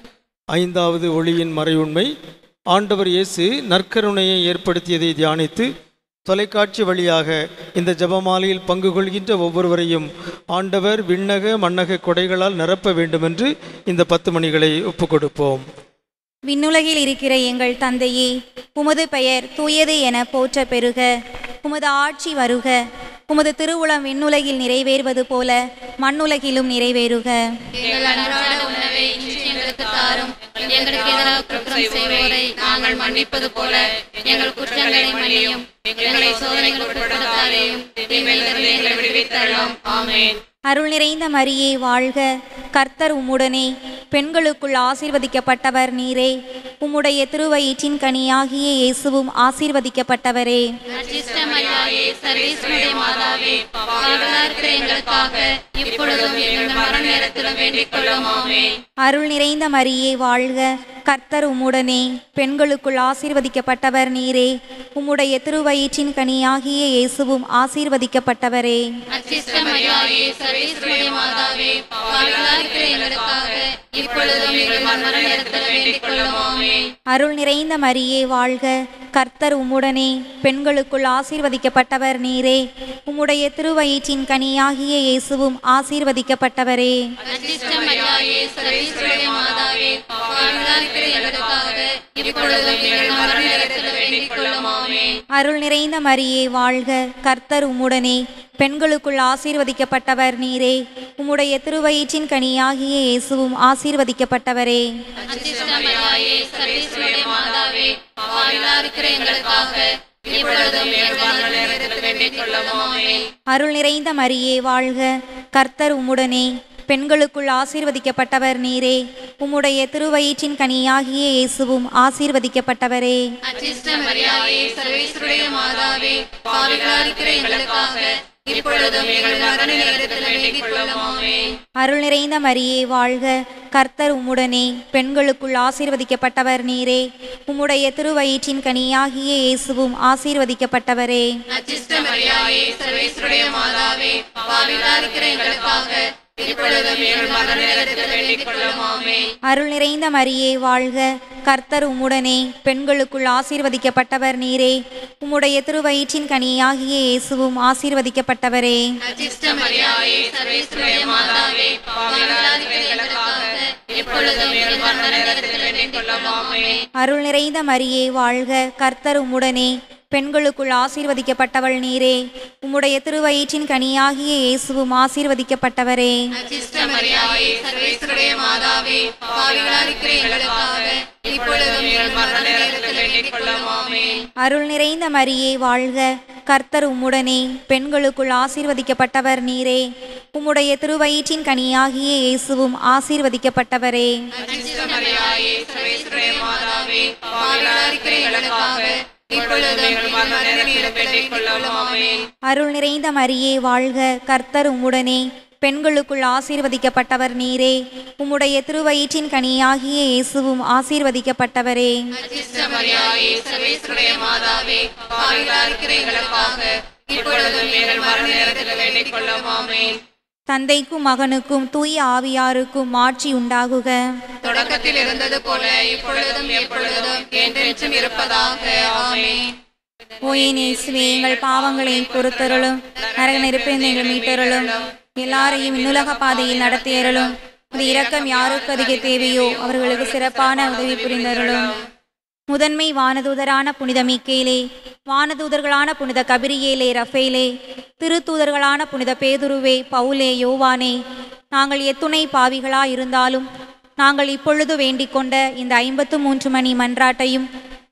ஐந்தாவது ஒளியின் மறையுண்மை. ஆண்டவர் இயேசு நற்கருணையை ஏற்படுத்தியதை தியானித்து தொலைக்காட்சி வழியாக இந்த ஜெபமாலையில் பங்கு கொள்கின்ற ஒவ்வொருவரையும் ஆண்டவர் விண்ணக மண்ணக கொடைகளால் நிரப்ப வேண்டுமென்று இந்த 10 மணிகளை ஒப்புக்கொடுப்போம். விண்ணுலகில் இருக்கிற எங்கள் தந்தையே, உமது பெயர் தூயது என போற்ற பெறுக. உமது ஆட்சி வருக. உமது திருவுளம் விண்ணுலகில் நிறைவேறுவது போல மண்ணுலகிலும் நிறைவேறுக. எங்கள் அன்றாட உணவை இன்று எங்களுக்கு தாரும். எங்களுக்கு எதிராக குற்றம் செய்வோரை நாங்கள் மன்னிப்பது போல எங்கள் குற்றங்களை மன்னியும். எங்களை சோதனைக்கு உட்படுத்தாதேயும், தீமையிலிருந்து எங்களை விடுவித்தருளும். ஆமென். அருள் நிறைந்த மரியே வாழ்க, கர்த்தர் உம்முடனே, பெண்களுக்குள் ஆசீர்வதிக்கப்பட்டவர் நீரே. உம்முடைய திருவயிற்றின் கனியாகிய இயேசுவும் ஆசீர்வதிக்கப்பட்டவரே. அச்சிஷ்ட மரியாயே, சர்வேஸ்வருடைய மாதாவே, பாவிகளாய் இருக்கிற எங்களுக்காக இப்பொழுதும் எங்கள் மரண நேரத்திலும் வேண்டிக் கொள்ளும். ஆமென். அருள் நிறைந்த மரியே வாழ்க, கர்த்தர் உம்முடனே, பெண்களுக்குள் ஆசீர்வதிக்கப்பட்டவர் நீரே. உம்முடைய திருவயிற்றின் கனியாகிய இயேசுவும் ஆசீர்வதிக்கப்பட்டவரே. அச்சிஷ்ட மரியாயே, சர்வேஸ்வருடைய மாதாவே, பாவிகளாய் இருக்கிற எங்களுக்காக இப்பொழுதும் எங்கள் மரண நேரத்திலும் வேண்டிக் கொள்ளும். ஆமென். அருள் நிறைந்த மரியே வாழ்க, கர்த்தர் உம்முடனே, பெண்களுக்குள் ஆசீர்வதிக்கப்பட்டவர் நீரே. உம்முடைய திருவயிற்றின் கனியாகிய இயேசுவும் ஆசீர்வதிக்கப்பட்டவரே. அச்சிஷ்ட மரியாயே, சர்வேஸ்வருடைய மாதாவே, பாவிகளாய் இருக்கிற எங்களுக்காக இப்பொழுதும் எங்கள் மரண நேரத்திலும் வேண்டிக் கொள்ளும். ஆமென். அருள் நிறைந்த மரியே வாழ்க, கர்த்தர் உம்முடனே, பெண்களுக்குள் ஆசீர்வதிக்கப்பட்டவர் நீரே. உம்முடைய திருவயிற்றின் கனியாகிய இயேசுவும் ஆசீர்வதிக்கப்பட்டவரே. அச்சிஷ்ட மரியாயே, சர்வேஸ்வருடைய மாதாவே, பாவிகளாய் இருக்கிற எங்களுக்காக இப்பொழுதும் எங்கள் மரண நேரத்திலும் வேண்டிக் கொள்ளும். ஆமென். அருள் நிறைந்த மரியே வாழ்க, கர்த்தர் உம்முடனே, பெண்களுக்குள் ஆசீர்வதிக்கப்பட்டவர் நீரே. உம்முடைய திருவயிற்றின் கனியாகிய இயேசுவும் ஆசீர்வதிக்கப்பட்டவரே. அச்சிஷ்ட மரியாயே, சர்வேஸ்வருடைய மாதாவே, பாவிகளாய் இருக்கிற எங்களுக்காக இப்பொழுதும் எங்கள் மரண நேரத்திலும் வேண்டிக் கொள்ளும். ஆமென். அருள் நிறைந்த மரியே வாழ்க, கர்த்தர் உம்முடனே, பெண்களுக்குள் ஆசீர்வதிக்கப்பட்டவர் நீரே. உம்முடைய திருவயிற்றின் கனியாகிய இயேசுவும் ஆசீர்வதிக்கப்பட்டவரே. அச்சிஷ்ட மரியாயே, சர்வேஸ்வருடைய மாதாவே, பாவிகளாய் இருக்கிற எங்களுக்காக இப்பொழுதும் எங்கள் மரண நேரத்திலும் வேண்டிக் கொள்ளும். ஆமென். அருள் நிறைந்த மரியே வாழ்க, கர்த்தர் உம்முடனே, பெண்களுக்குள் ஆசீர்வதிக்கப்பட்டவர் நீரே. உம்முடைய திருவயிற்றின் கனியாகிய இயேசுவும் ஆசீர்வதிக்கப்பட்டவரே. அச்சிஷ்ட மரியாயே, சர்வேஸ்வருடைய மாதாவே, பாவிகளாய் இருக்கிற எங்களுக்காக இப்பொழுதும் எங்கள் மரண நேரத்திலும் வேண்டிக் கொள்ளும். ஆமென். அருள் நிறைந்த மரியே வாழ்க, கர்த்தர் உம்முடனே, பெண்களுக்குள் ஆசீர்வதிக்கப்பட்டவள் நீரே. உம்முடைய திருவயிற்றின் கனியாகிய இயேசுவும் ஆசீர்வதிக்கப்பட்டவரே. அச்சிஷ்ட மரியாயே, சர்வேஸ்வருடைய மாதாவே, பாவிகளாய் இருக்கிற எங்களுக்காக இப்பொழுதும் எங்கள் மரண நேரத்திலும் வேண்டிக் கொள்ளும். ஆமென். அருள் நிறைந்த மரியே வாழ்க, கர்த்தர் உம்முடனே, பெண்களுக்குள் ஆசீர்வதிக்கப்பட்டவர் நீரே. உம்முடைய திருவயிற்றின் கனியாகிய இயேசுவும் ஆசீர்வதிக்கப்பட்டவரே. அச்சிஷ்ட மரியாயே, சர்வேஸ்வருடைய மாதாவே, பாவிகளாய் இருக்கிற எங்களுக்காக இப்பொழுதும் எங்கள் மரண நேரத்திலும் வேண்டிக் கொள்ளும். ஆமென். அருள் நிறைந்த மரியே வாழ்க, கர்த்தர் உம்முடனே, பெண்களுக்குள் ஆசீர்வதிக்கப்பட்டவர் நீரே. உம்முடைய திருவயிற்றின் கனியாகிய இயேசுவும் ஆசீர்வதிக்கப்பட்டவரே. அச்சிஷ்ட மரியாயே, சர்வேஸ்வருடைய மாதாவே, பாவிகளாய் இருக்கிற எங்களுக்காக இப்பொழுதும் எங்கள் மரண நேரத்திலும் வேண்டிக் கொள்ளும். ஆமென். தந்தைக்கும் மகனுக்கும் தூய ஆவியாருக்கும் ஆட்சி உண்டாகுக. தொடக்கத்தில் இருந்தது போல இப்பொழுதும் எப்பொழுதும் என்றென்றும் இருப்பதாக. ஆமென். ஓ என் இயேசுவே, எங்கள் பாவங்களை பொறுத்தருளும், நரக நெருப்பிலிருந்து எங்கள் மீட்டருளும், எல்லாரையும் விண்ணுலக பாதையில் நடத்தியருளும். உமது இரக்கம் யாருக்கு அதிக தேவையோ அவர்களுக்கு சிறப்பான உதவி புரிந்தருளும். முதன்மை வானதூதரான புனித மீக்கேலே, வானதூதர்களான புனித கபிரியேலே, ரஃபேலே, திருத்தூதர்களான புனித பேதுருவே, பவுலே, யோவானே, நாங்கள் எத்துணை பாவிகளாயிருந்தாலும் நாங்கள் இப்பொழுது வேண்டிக் கொண்ட இந்த 53 மணி மன்றாட்டையும்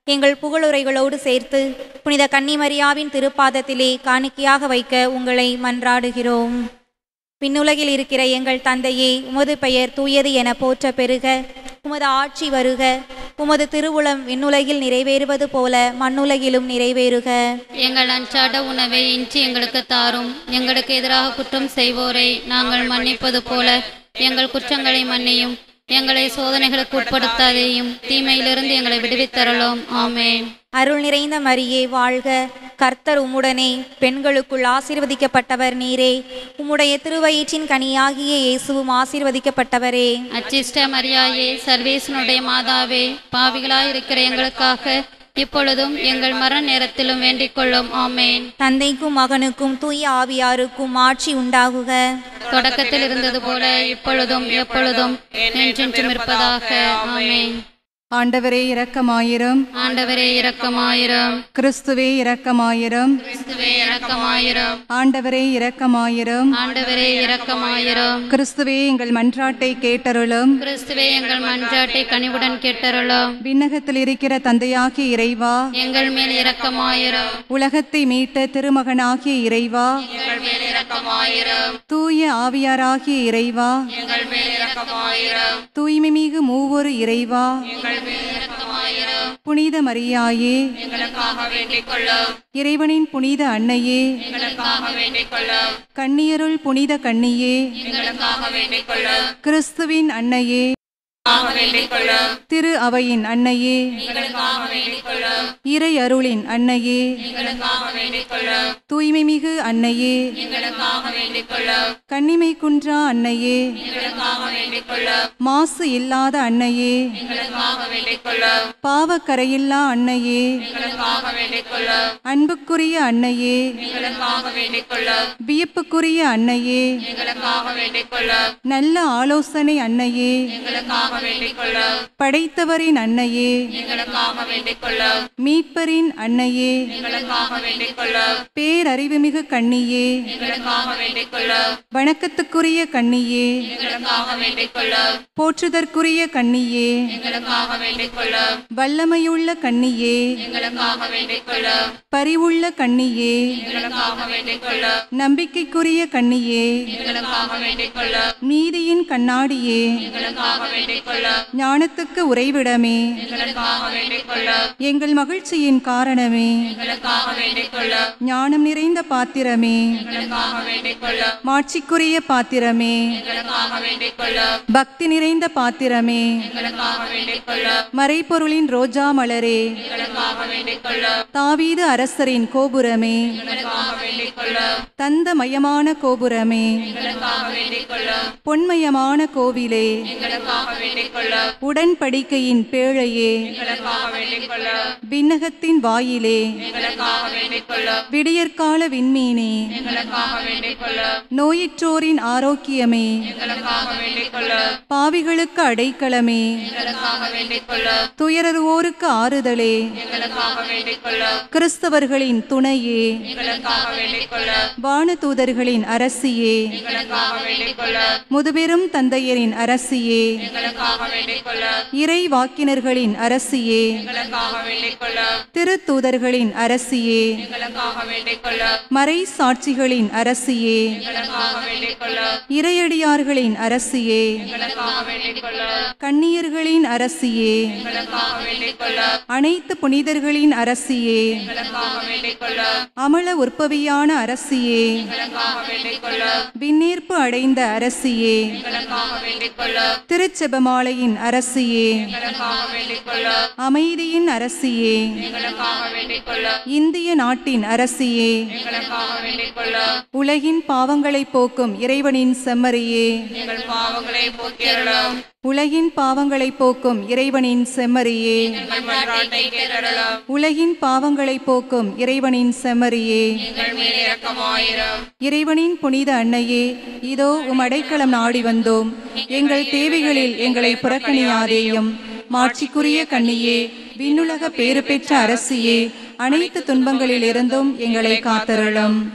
எங்கள் புகழுரைகளோடு சேர்த்து புனித கன்னிமரியாவின் திருப்பாதத்திலே காணிக்கையாக வைக்க உங்களை மன்றாடுகிறோம். விண்ணுலகில் இருக்கிற எங்கள் தந்தையே, உமது பெயர் தூயது என போற்ற பெருக. உமது ஆட்சி வருக. உமது திருவுளம் விண்ணுலகில் நிறைவேறுவது போல மண்ணுலகிலும் நிறைவேறுக. எங்கள் அன்றாட உணவை இன்று எங்களுக்கு தாரும். எங்களுக்கு எதிராக குற்றம் செய்வோரை நாங்கள் மன்னிப்பது போல எங்கள் குற்றங்களை மன்னியும். எங்களை சோதனைகளுக்கு உட்படுத்தாதேயும், தீமையிலிருந்து எங்களை விடுவித்தரலாம். ஆமென். அருள் நிறைந்த மரியே வாழ்க. கர்த்தர் உம்முடனே, பெண்களுக்குள் ஆசீர்வதிக்கப்பட்டவர் நீரே. உம்முடைய திருவயிற்றின் கனியாகிய இயேசுவும் ஆசீர்வதிக்கப்பட்டவரே. அச்சிஷ்ட மரியாயே, சர்வேசனுடைய மாதாவே, பாவிகளாயிருக்கிற எங்களுக்காக இப்பொழுதும் எங்கள் மரண நேரத்திலும் வேண்டிக் கொள்ளும். ஆமென். தந்தைக்கும் மகனுக்கும் தூய ஆவியாருக்கும் ஆட்சி உண்டாகுக. தொடக்கத்தில் இருந்தது போல இப்பொழுதும் எப்பொழுதும் என்றென்றும் இருப்பதாக. ஆமென். ஆண்டவரே இரக்கமாயிரம். ஆண்டவரே இரக்கமாயிரம். கிறிஸ்துவே இரக்கமாயிரம். கிறிஸ்துவே இரக்கமாயிரம். ஆண்டவரே இரக்கமாயிரம். ஆண்டவரே இரக்கமாயிரம். கிறிஸ்துவே எங்கள் மன்றாட்டை கேட்டருளும். கிறிஸ்துவே எங்கள் மன்றாட்டை கனிவுடன் கேட்டருளும். விண்ணகத்தில் இருக்கிற தந்தையாகிய இறைவா, எங்கள் மேல் இரக்கமாயிரம். உலகத்தை மீட்ட திருமகனாகிய இறைவா, எங்கள் மேல் இரக்கமாயிரம். தூய ஆவியாராகிய இறைவா, எங்கள் மேல் இரக்கமாயிரம். தூய்மை மிகு மூவொரு இறைவா, எங்கள் மேல் இரக்கமாயிரம். புனித மரியாயே, எங்களுக்காக வேண்டிக் கொள்ளும். இறைவனின் புனித அன்னையே, எங்களுக்காக வேண்டிக் கொள்ளும். கன்னியருள் புனித கன்னியே, எங்களுக்காக வேண்டிக் கொள்ளும். கிறிஸ்துவின் அன்னையே, வேண்டிக் கொள்ளும். திரு அவையின் அன்னையே, எங்களுக்காக வேண்டிக் கொள்ளும். இறை அருளின் அன்னையே, எங்களுக்காக வேண்டிக் கொள்ளும். தூய்மை மிகு அன்னையே, எங்களுக்காக வேண்டிக் கொள்ளும். கன்னிமை குன்றா அன்னையே, எங்களுக்காக வேண்டிக் கொள்ளும். மாசு இல்லாத அன்னையே, எங்களுக்காக வேண்டிக் கொள்ளும். பாவக்கரையில்லா அன்னையே, எங்களுக்காக வேண்டிக் கொள்ளும். அன்புக்குரிய அன்னையே, எங்களுக்காக வேண்டிக் கொள்ளும். வியப்புக்குரிய அன்னையே, எங்களுக்காக வேண்டிக் கொள்ளும். நல்ல ஆலோசனை அன்னையே, எங்களுக்காக வேண்டிக் கொள்ளும். படைத்தவரின் அன்னையே, எங்களுக்காக வேண்டிக் கொள்ளும். மீட்பரின் அன்னையே, எங்களுக்காக வேண்டிக் கொள்ளும். பேரறிவுமிகு கன்னியே, எங்களுக்காக வேண்டிக் கொள்ளும். வணக்கத்துக்குரிய கன்னியே, எங்களுக்காக வேண்டிக் கொள்ளும். போற்றுதற்குரிய கன்னியே, எங்களுக்காக வேண்டிக் கொள்ளும். வல்லமையுள்ள கன்னியே, எங்களுக்காக வேண்டிக் கொள்ளும். பரிவுள்ள கன்னியே, எங்களுக்காக வேண்டிக் கொள்ளும். நம்பிக்கைக்குரிய கன்னியே, எங்களுக்காக வேண்டிக் கொள்ளும். நீதியின் கண்ணாடியே, எங்களுக்காக வேண்டிக் கொள்ளும். ஞானத்துக்கு உறைவிடமே, எங்களுக்காக வேண்டிக் கொள்ளும். எங்கள் மகிழ்ச்சியின் காரணமே, எங்களுக்காக வேண்டிக் கொள்ளும். ஞானம் நிறைந்த பாத்திரமே, எங்களுக்காக வேண்டிக் கொள்ளும். மாட்சிக்குரிய பாத்திரமே, எங்களுக்காக வேண்டிக் கொள்ளும். பக்தி நிறைந்த பாத்திரமே, எங்களுக்காக வேண்டிக் கொள்ளும். மறைபொருளின் ரோஜா மலரே, எங்களுக்காக வேண்டிக் கொள்ளும். தாவீது அரசரின் கோபுரமே, எங்களுக்காக வேண்டிக் கொள்ளும். தந்தமயமான கோபுரமே, எங்களுக்காக வேண்டிக் கொள்ளும். பொன்மயமான கோவிலே, எங்களுக்காக வேண்டிக் கொள்ளும். உடன்படிக்கையின் பேழையே, எங்களுக்காக வேண்டிக் கொள்ளும். விண்ணகத்தின் வாயிலே, எங்களுக்காக வேண்டிக் கொள்ளும். விடியற்கால விண்மீனே, எங்களுக்காக வேண்டிக் கொள்ளும். நோயுற்றோரின் ஆரோக்கியமே, எங்களுக்காக வேண்டிக் கொள்ளும். பாவிகளுக்கு அடைக்கலமே, எங்களுக்காக வேண்டிக் கொள்ளும். துயருவோருக்கு ஆறுதலே, எங்களுக்காக வேண்டிக் கொள்ளும். கிறிஸ்தவர்களின் துணையே, எங்களுக்காக வேண்டிக் கொள்ளும். வானதூதர்களின் அரசியே, எங்களுக்காக வேண்டிக் கொள்ளும். முதுபெரும் தந்தையரின் அரசியே, எங்களுக்காக வேண்டிக் கொள்ளும். இறை வாக்கினர்களின் அரசியே, எங்களுக்காக வேண்டிக் கொள்ளும். திருத்தூதர்களின் அரசியே, எங்களுக்காக வேண்டிக் கொள்ளும். மறை சாட்சிகளின் அரசியே, எங்களுக்காக வேண்டிக் கொள்ளும். இறையடியார்களின் அரசியே, எங்களுக்காக வேண்டிக் கொள்ளும். கன்னியர்களின் அரசியே, எங்களுக்காக வேண்டிக் கொள்ளும். அனைத்து புனிதர்களின் அரசியே, எங்களுக்காக வேண்டிக் கொள்ளும். அமல உற்பவியான அரசியே, எங்களுக்காக வேண்டிக் கொள்ளும். விண்ணேற்பு அடைந்த அரசியே, எங்களுக்காக வேண்டிக் கொள்ளும். திருச்செபமாலையின் அரசியே, எங்களுக்காக வேண்டிக் கொள்ளும். அமைதியின் அரசியே, எங்களுக்காக வேண்டிக் கொள்ளும். இந்திய நாட்டின் அரசியே, எங்களுக்காக வேண்டிக் கொள்ளும். உலகின் பாவங்களை போக்கும் இறைவனின் செம்மறியே, எங்கள் பாவங்களை போக்கியருளும். உலகின் பாவங்களை போக்கும் இறைவனின் செம்மறியே, எங்கள் மன்றாட்டை கேட்டருளும். உலகின் பாவங்களை போக்கும் இறைவனின் செம்மறியே, எங்கள் மேல் இரக்கமாயிரும். இறைவனின் புனித அன்னையே, இதோ உம் அடைக்கலம் நாடி வந்தோம். எங்கள் தேவைகளில் எங்களை புறக்கணியாதேயும். மாட்சிக்குரிய கன்னியே, விண்ணுலக பேறு பெற்ற அரசியே, அனைத்து துன்பங்களில் இருந்தும் எங்களை காத்தருளும்.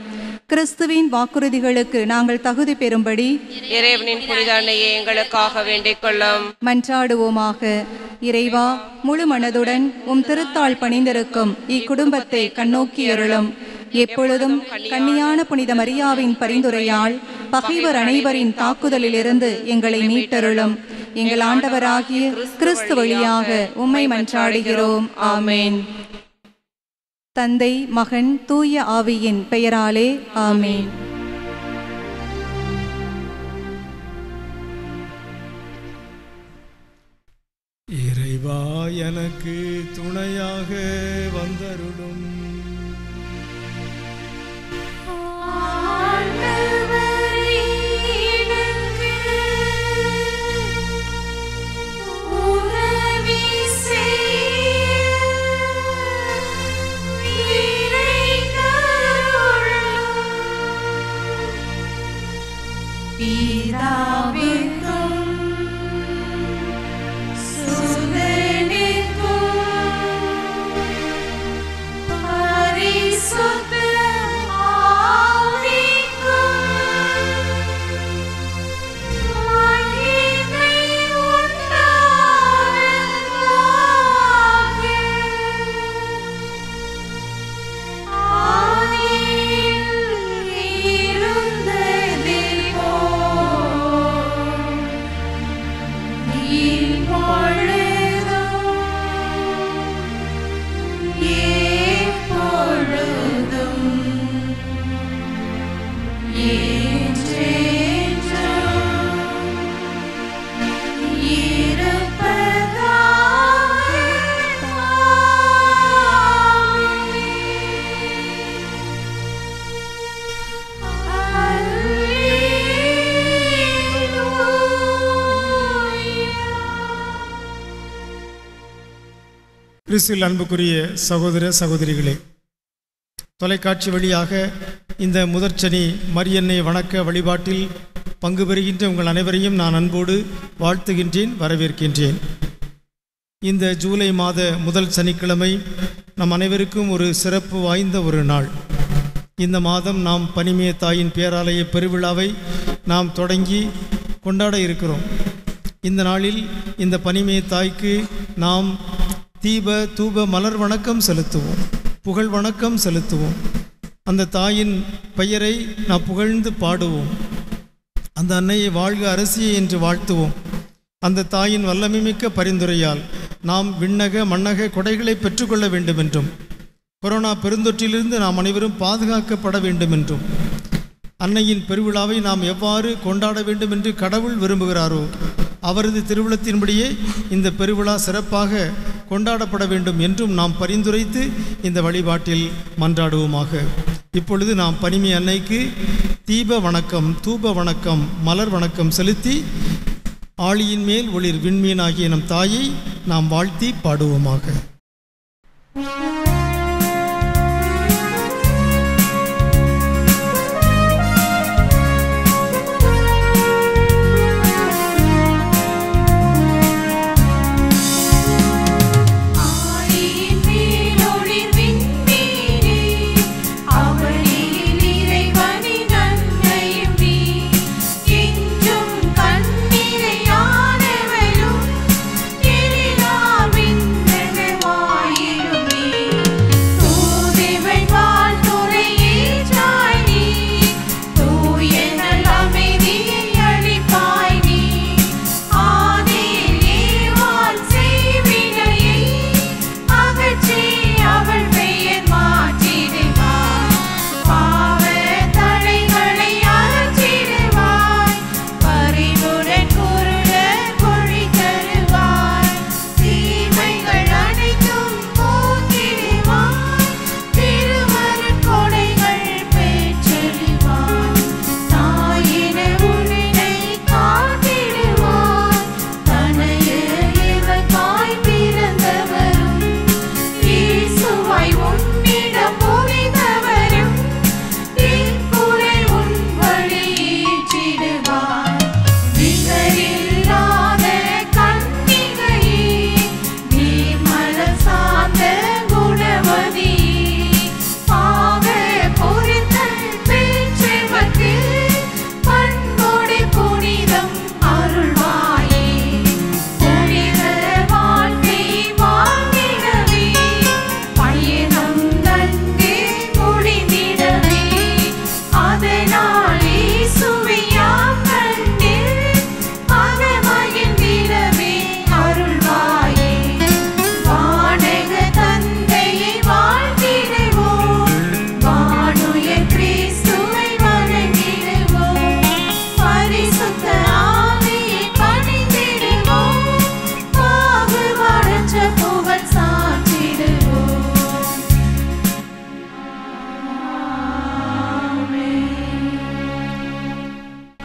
கிறிஸ்துவின் வாக்குறுதிகளுக்கு நாங்கள் தகுதி பெறும்படி இறைவனின் புனித அன்னையை எங்களுக்காக வேண்டிக் கொள்ளும். மன்றாடுவோமாக. இறைவா, முழு மனதுடன் உம் திருத்தாள் பணிந்திருக்கும் இக்குடும்பத்தை கண்ணோக்கி அருளும். எப்பொழுதும் கன்னியான புனித மரியாவின் பரிந்துரையால் பகைவர் அனைவரின் தாக்குதலிலிருந்து எங்களை மீட்டருளும். எங்கள் ஆண்டவராகிய கிறிஸ்து வழியாக உம்மை மன்றாடுகிறோம். ஆமேன். தந்தை, மகன், தூய ஆவியின் பெயராலே ஆமேன். இறைவா, எனக்கு துணையாக வந்தருளும். கிறிஸ்துவில் அன்புக்குரிய சகோதர சகோதரிகளே, தொலைக்காட்சி வழியாக இந்த முதற்சனி மரியன்னை வணக்க வழிபாட்டில் பங்கு பெறுகின்ற உங்கள் அனைவரையும் நான் அன்போடு வாழ்த்துகின்றேன், வரவேற்கின்றேன். இந்த ஜூலை மாத முதல் சனிக்கிழமை நம் அனைவருக்கும் ஒரு சிறப்பு வாய்ந்த ஒரு நாள். இந்த மாதம் நாம் பனிமய தாயின் பேராலய பெருவிழாவை நாம் தொடங்கி கொண்டாட இருக்கிறோம். இந்த நாளில் இந்த பனிமய தாய்க்கு நாம் தீப தூப மலர் வணக்கம் செலுத்துவோம், புகழ் வணக்கம் செலுத்துவோம். அந்த தாயின் பெயரை நாம் புகழ்ந்து பாடுவோம். அந்த அன்னையை வாழ்க அரசியை என்று வாழ்த்துவோம். அந்த தாயின் வல்லமைமிக்க பரிந்துரையால் நாம் விண்ணக மண்ணக கொடைகளை பெற்றுக்கொள்ள வேண்டும் என்றும், கொரோனா பெருந்தொற்றிலிருந்து நாம் அனைவரும் பாதுகாக்கப்பட வேண்டும் என்றும், அன்னையின் பெருவிழாவை நாம் எவ்வாறு கொண்டாட வேண்டும் என்று கடவுள் விரும்புகிறாரோ அவரது திருவிழத்தின்படியே இந்த பெருவிழா சிறப்பாக கொண்டாடப்பட வேண்டும் என்றும் நாம் பரிந்துரைத்து இந்த வழிபாட்டில் மன்றாடுவோமாக. இப்பொழுது நாம் பனிமய அன்னைக்கு தீப வணக்கம், தூப வணக்கம், மலர் வணக்கம் செலுத்தி ஆழியின் மேல் ஒளிர் விண்மீனாகிய நம் தாயை நாம் வாழ்த்தி பாடுவோமாக. வாயிலுமே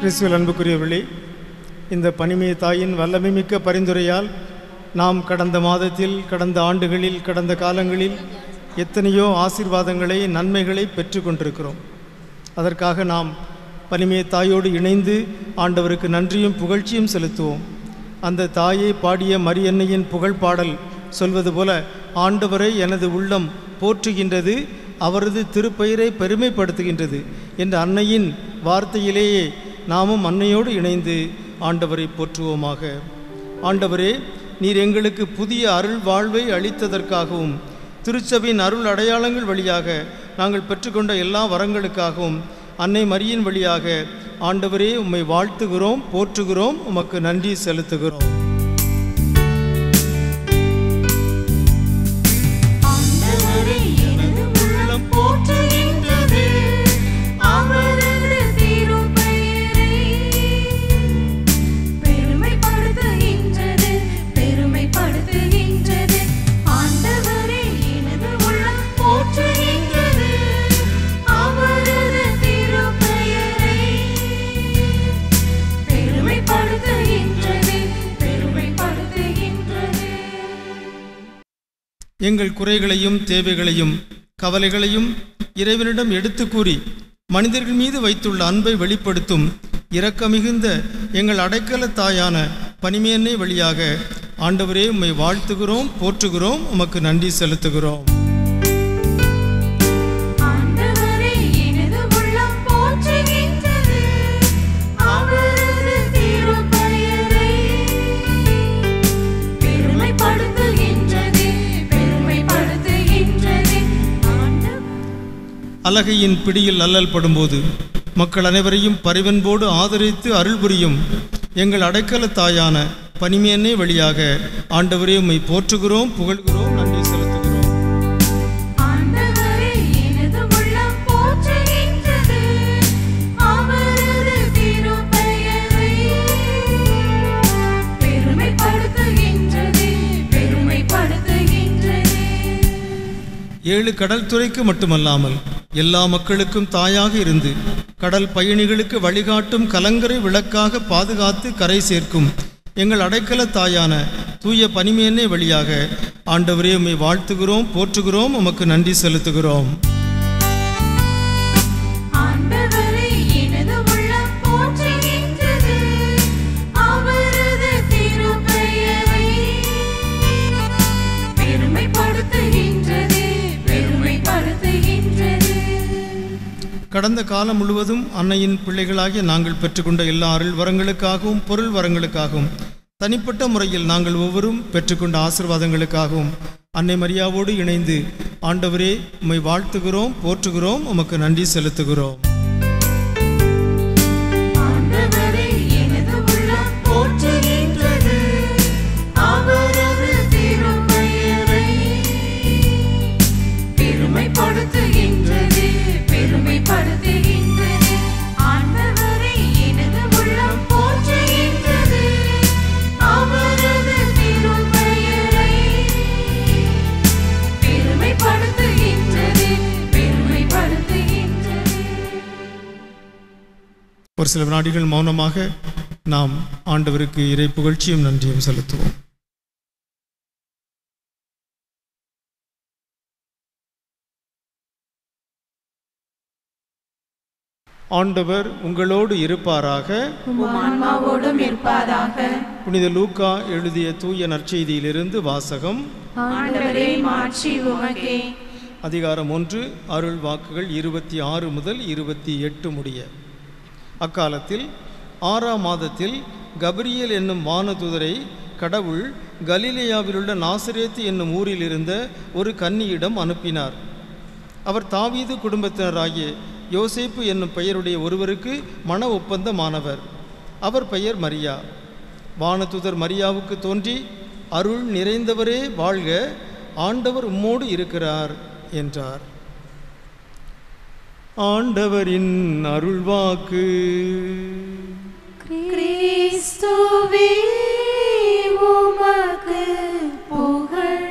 கிறிஸ்துவில் அன்புக்குரியவர்களே, இந்த பனிமய தாயின் வல்லமைமிக்க பரிந்துரையால் நாம் கடந்த மாதத்தில், கடந்த ஆண்டுகளில், கடந்த காலங்களில் எத்தனையோ ஆசீர்வாதங்களை, நன்மைகளை பெற்று கொண்டிருக்கிறோம். அதற்காக நாம் பனிமய தாயோடு இணைந்து ஆண்டவருக்கு நன்றியும் புகழ்ச்சியும் செலுத்துவோம். அந்த தாயை பாடிய மரியன்னையின் புகழ் பாடல் சொல்வது போல, ஆண்டவரை எனது உள்ளம் போற்றுகின்றது, அவரது திருப்பெயரை பெருமைப்படுத்துகின்றது என்ற அன்னையின் வார்த்தையிலேயே நாமும் அன்னையோடு இணைந்து ஆண்டவரை போற்றுவோமாக. ஆண்டவரே, நீர் எங்களுக்கு புதிய அருள் வாழ்வை அளித்ததற்காகவும் திருச்சபையின் அருள் அடையாளங்கள் வழியாக நாங்கள் பெற்றுக்கொண்ட எல்லா வரங்களுக்காகவும் அன்னை மரியின் வழியாக ஆண்டவரே உம்மை வாழ்த்துகிறோம், போற்றுகிறோம், உமக்கு நன்றி செலுத்துகிறோம். எங்கள் குறைகளையும் தேவைகளையும் கவலைகளையும் இறைவனிடம் எடுத்து கூறி மனிதர்கள் மீது வைத்துள்ள அன்பை வெளிப்படுத்தும் இரக்கமிகுந்த எங்கள் அடைக்கல தாயான பனிமயன்னை வழியாக ஆண்டவரே உம்மை வாழ்த்துகிறோம், போற்றுகிறோம், உமக்கு நன்றி செலுத்துகிறோம். அலகையின் பிடியில் அல்லல் படும்போது மக்கள் அனைவரையும் பரிவன்போடு ஆதரித்து அருள் புரியும் எங்கள் அடைக்கல தாயான பனிமயன்னை வழியாக ஆண்டவரே உம்மை போற்றுகிறோம், புகழ்கிறோம், நன்றி செலுத்துகிறோம். ஏழு கடல் துறைக்கு மட்டுமல்லாமல் எல்லா மக்களுக்கும் தாயாக இருந்து கடல் பயணிகளுக்கு வழிகாட்டும் கலங்கரை விளக்காக பாதுகாத்து கரை சேர்க்கும் எங்கள் அடைக்கல தாயான தூய பனிமயன்னை வழியாக ஆண்டவரே உம்மை வாழ்த்துகிறோம், போற்றுகிறோம், உமக்கு நன்றி செலுத்துகிறோம். கடந்த காலம் முழுவதும் அன்னையின் பிள்ளைகளாகிய நாங்கள் பெற்றுக்கொண்ட எல்லா அருள் வரங்களுக்காகவும் பொருள் வரங்களுக்காகவும் தனிப்பட்ட முறையில் நாங்கள் ஒவ்வொரும் பெற்றுக்கொண்ட ஆசீர்வாதங்களுக்காகவும் அன்னை மரியாவோடு இணைந்து ஆண்டவரே உம்மை வாழ்த்துகிறோம், போற்றுகிறோம், உமக்கு நன்றி செலுத்துகிறோம். ஒரு சில வினாடிகள் மௌனமாக நாம் ஆண்டவருக்கு இறை புகழ்ச்சியும் நன்றியும் செலுத்துவோம். ஆண்டவர் உங்களோடு இருப்பாராக, ஆன்மாவோடும் இருப்பாராக. புனித லூக்கா எழுதிய தூய நற்செய்தியிலிருந்து வாசகம். ஆண்டவரே, மாட்சி உமக்கே. அதிகாரம் 1, அருள் வாக்குகள் 26 முதல் 28 முடிய. அக்காலத்தில் 6ஆம் மாதத்தில் கபிரியேல் என்னும் வானதூதரை கடவுள் கலிலேயாவிலுள்ள நாசரேத்து என்னும் ஊரில் இருந்த ஒரு கன்னியிடம் அனுப்பினார். அவர் தாவீது குடும்பத்தினராகிய யோசேப்பு என்னும் பெயருடைய ஒருவருக்கு மன ஒப்பந்தமானவர். அவர் பெயர் மரியா. வானதூதர் மரியாவுக்கு தோன்றி, அருள் நிறைந்தவரே வாழ்க, ஆண்டவர் உம்மோடு இருக்கிறார் என்றார். ஆண்டவரின் அருள்வாக்கு. கிறிஸ்துவே உமக்கு புகழ்.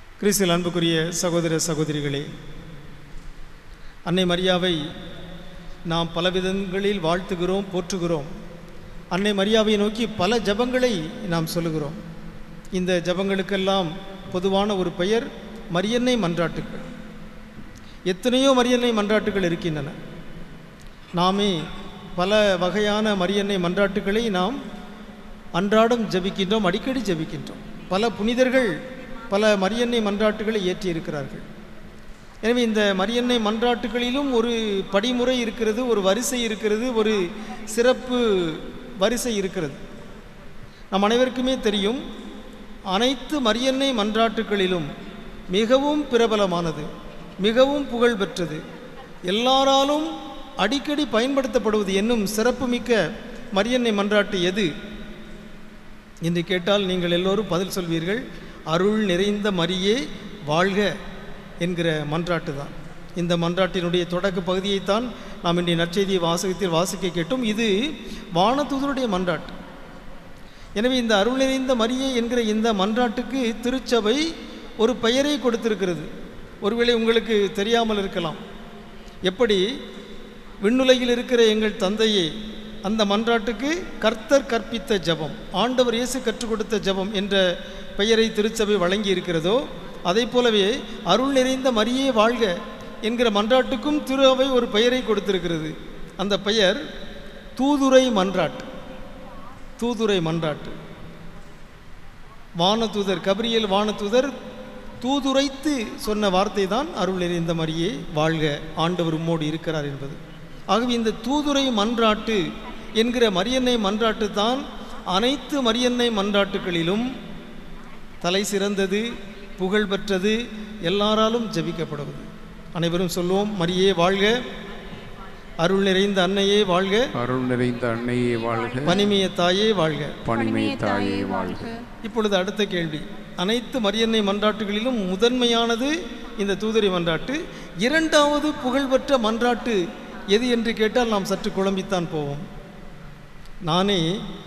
கிறிஸ்துவில் அன்புக்குரிய சகோதர சகோதரிகளே, அன்னை மரியாவை நாம் பல விதங்களில் வாழ்த்துகிறோம், போற்றுகிறோம். அன்னை மரியாவை நோக்கி பல ஜபங்களை நாம் சொல்லுகிறோம். இந்த ஜபங்களுக்கெல்லாம் பொதுவான ஒரு பெயர் மரியன்னை மன்றாட்டுக்கள். எத்தனையோ மரியன்னை மன்றாட்டுகள் இருக்கின்றன. நாமே பல வகையான மரியன்னை மன்றாட்டுக்களை நாம் அன்றாடம் ஜபிக்கின்றோம், அடிக்கடி ஜபிக்கின்றோம். பல புனிதர்கள் பல மரியன்னை மன்றாட்டுகளை இயற்றியிருக்கிறார்கள். எனவே இந்த மரியன்னை மன்றாட்டுகளிலும் ஒரு படிமுறை இருக்கிறது, ஒரு வரிசை இருக்கிறது, ஒரு சிறப்பு வரிசை இருக்கிறது. நம் அனைவருக்குமே தெரியும், அனைத்து மரியன்னை மன்றாட்டுகளிலும் மிகவும் பிரபலமானது, மிகவும் புகழ்பெற்றது, எல்லாராலும் அடிக்கடி பயன்படுத்தப்படுவது என்னும் சிறப்புமிக்க மரியன்னை மன்றாட்டு எது என்று கேட்டால் நீங்கள் எல்லோரும் பதில் சொல்வீர்கள், அருள் நிறைந்த மரியே வாழ்க என்கிற மன்றாட்டு தான். இந்த மன்றாட்டினுடைய தொடக்க பகுதியைத்தான் நாம் இன்றைய நற்செய்தியை வாசகத்தில் வாசிக்க கேட்டோம். இது வானதூதருடைய மன்றாட்டு. எனவே இந்த அருள் நிறைந்த மரியே என்கிற இந்த மன்றாட்டுக்கு திருச்சபை ஒரு பெயரை கொடுத்திருக்கிறது. ஒருவேளை உங்களுக்கு தெரியாமல் இருக்கலாம். எப்படி விண்ணுலகில் இருக்கிற எங்கள் தந்தையே, அந்த மன்றாட்டுக்கு கர்த்தர் கற்பித்த ஜெபம், ஆண்டவர் இயேசு கற்றுக் கொடுத்த ஜெபம் என்ற பெயரை திருச்சபை வழங்கி இருக்கிறதோ, அதை போலவே அருள் நிறைந்த மரியே வாழ்க என்கிற மன்றாட்டுக்கும் திரு அவை ஒரு பெயரை கொடுத்திருக்கிறது. அந்த பெயர் தூதுரை மன்றாட்டு. தூதுரை மன்றாட்டு. வானதூதர் கபிரியேல் வானதூதர் தூதுரைத்து சொன்ன வார்த்தை தான் அருள் நிறைந்த மரியே வாழ்க, ஆண்டவர் உம்மோடு இருக்கிறார் என்பது. ஆகவே இந்த தூதுரை மன்றாட்டு என்கிற மரியன்னை மன்றாட்டு தான் அனைத்து மரியன்னை மன்றாட்டுகளிலும் தலை சிறந்தது, புகழ்பெற்றது, எல்லாராலும் ஜபிக்கப்படுவது. அனைவரும் சொல்லுவோம், மரியே வாழ்க, அருள் நிறைந்த அன்னையே வாழ்க, அருள் நிறைந்த அன்னையே வாழ்க, பனிமய தாயே வாழ்க, பனிமய தாயே வாழ்க. இப்பொழுது அடுத்த கேள்வி, அனைத்து மரியன்னை மன்றாட்டுகளிலும் முதன்மையானது இந்த தூதுரை மன்றாட்டு. இரண்டாவது புகழ்பெற்ற மன்றாட்டு எது என்று கேட்டால் நாம் சற்று குழம்பித்தான் போவோம். நானே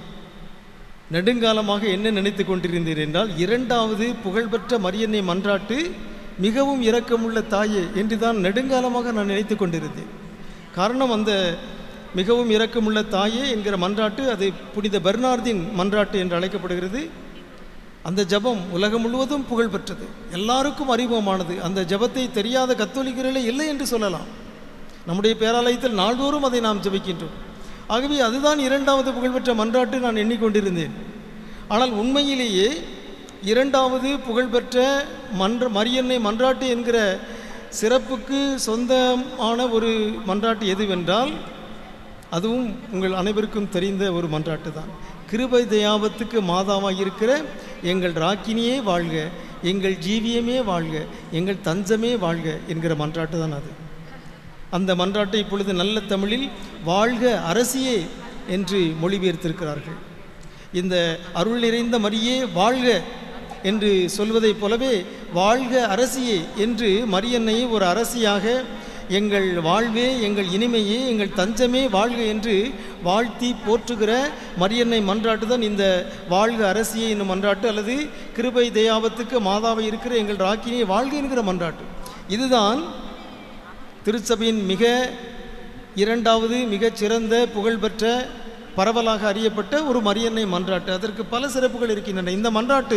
நெடுங்காலமாக என்ன நினைத்து கொண்டிருந்தேன் என்றால், இரண்டாவது புகழ்பெற்ற மரியன்னை மன்றாட்டு மிகவும் இரக்கமுள்ள தாயே என்று தான் நெடுங்காலமாக நான் நினைத்து கொண்டிருந்தேன். காரணம், அந்த மிகவும் இரக்கமுள்ள தாயே என்கிற மன்றாட்டு அது புனித பெர்னார்தின் மன்றாட்டு என்று அழைக்கப்படுகிறது. அந்த ஜபம் உலகம் முழுவதும் புகழ்பெற்றது, எல்லாருக்கும் அறிமுகமானது. அந்த ஜபத்தை தெரியாத கத்தோலிக்கர்களே இல்லை என்று சொல்லலாம். நம்முடைய பேராலயத்தில் நாள்தோறும் அதை நாம் ஜபிக்கின்றோம். ஆகவே அதுதான் இரண்டாவது புகழ்பெற்ற மன்றாட்டு நான் எண்ணிக்கொண்டிருந்தேன். ஆனால் உண்மையிலேயே இரண்டாவது புகழ்பெற்ற மரியன்னை மன்றாட்டு என்கிற சிறப்புக்கு சொந்தமான ஒரு மன்றாட்டு எதுவென்றால், அதுவும் உங்கள் அனைவருக்கும் தெரிந்த ஒரு மன்றாட்டு தான். கிருபை தயாபத்துக்கு மாதாவாக இருக்கிற எங்கள் ராக்கினியே வாழ்க, எங்கள் ஜீவியமே வாழ்க, எங்கள் தஞ்சமே வாழ்க என்கிற மன்றாட்டு தான் அது. அந்த மன்றாட்டை இப்பொழுது நல்ல தமிழில் வாழ்க அரசியே என்று மொழிபெயர்த்திருக்கிறார்கள். இந்த அருள் நிறைந்த மரியே வாழ்க என்று சொல்வதைப் போலவே வாழ்க அரசியே என்று மரியன்னையை ஒரு அரசியாக, எங்கள் வாழ்வே, எங்கள் இனிமையே, எங்கள் தஞ்சமே வாழ்க என்று வாழ்த்தி போற்றுகிற மரியன்னை மன்றாட்டு தான் இந்த வாழ்க அரசியே என்னும் மன்றாட்டு, அல்லது கிருபை தயாபத்துக்கு மாதாவை இருக்கிற எங்கள் ராக்கினியை வாழ்க என்கிற மன்றாட்டு. இதுதான் திருச்சபையின் இரண்டாவது மிகச்சிறந்த புகழ்பெற்ற பரவலாக அறியப்பட்ட ஒரு மரியன்னை மன்றாட்டு. அதற்கு பல சிறப்புகள் இருக்கின்றன. இந்த மன்றாட்டு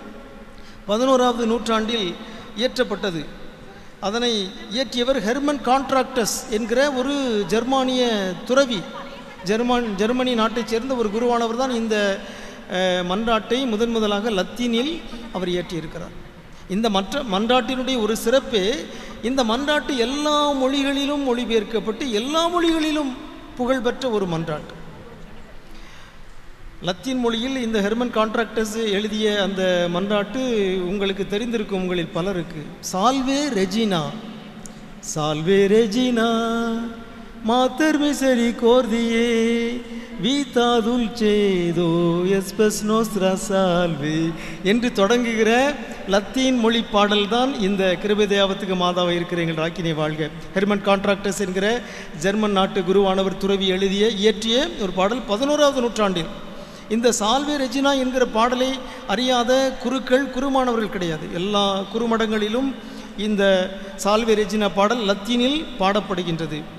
11ஆவது நூற்றாண்டில் இயற்றப்பட்டது. அதனை இயற்றியவர் ஹெர்மன் கான்ட்ராக்டஸ் என்கிற ஒரு ஜெர்மானிய துறவி, ஜெர்மனி நாட்டைச் சேர்ந்த ஒரு குருவானவர் தான் இந்த மன்றாட்டை முதலாக லத்தீனில் அவர் இயற்றியிருக்கிறார். இந்த மன்றாட்டினுடைய ஒரு சிறப்பே, இந்த மன்றாட்டு எல்லா மொழிகளிலும் மொழிபெயர்க்கப்பட்டு எல்லா மொழிகளிலும் புகழ்பெற்ற ஒரு மன்றாட்டு. லத்தீன் மொழியில் இந்த ஹெர்மன் கான்ட்ராக்டஸ் எழுதிய அந்த மன்றாட்டு உங்களுக்கு தெரிந்திருக்கும் உங்களில் பலருக்கு. சால்வே ரெஜினா, சால்வே ரெஜினா மாத்தர் மிசரி கோர்தியே வீதா துல்சேதோ எஸ்பஸ் நோஸ்ரா சால்வே என்று தொடங்குகிற லத்தீன் மொழி பாடல்தான் இந்த கிருபை தயாபத்துக்கு மாதாவை இருக்கிற எங்கள் ராக்கினை வாழ்க. ஹெர்மன் கான்ட்ராக்டஸ் என்கிற ஜெர்மன் நாட்டு குருவானவர் துறவி இயற்றிய ஒரு பாடல் 11ஆவது நூற்றாண்டில். இந்த சால்வே ரெஜினா என்கிற பாடலை அறியாத குருமானவர்கள் கிடையாது. எல்லா குருமடங்களிலும் இந்த சால்வே ரெஜினா பாடல் லத்தீனில் பாடப்படுகின்றது.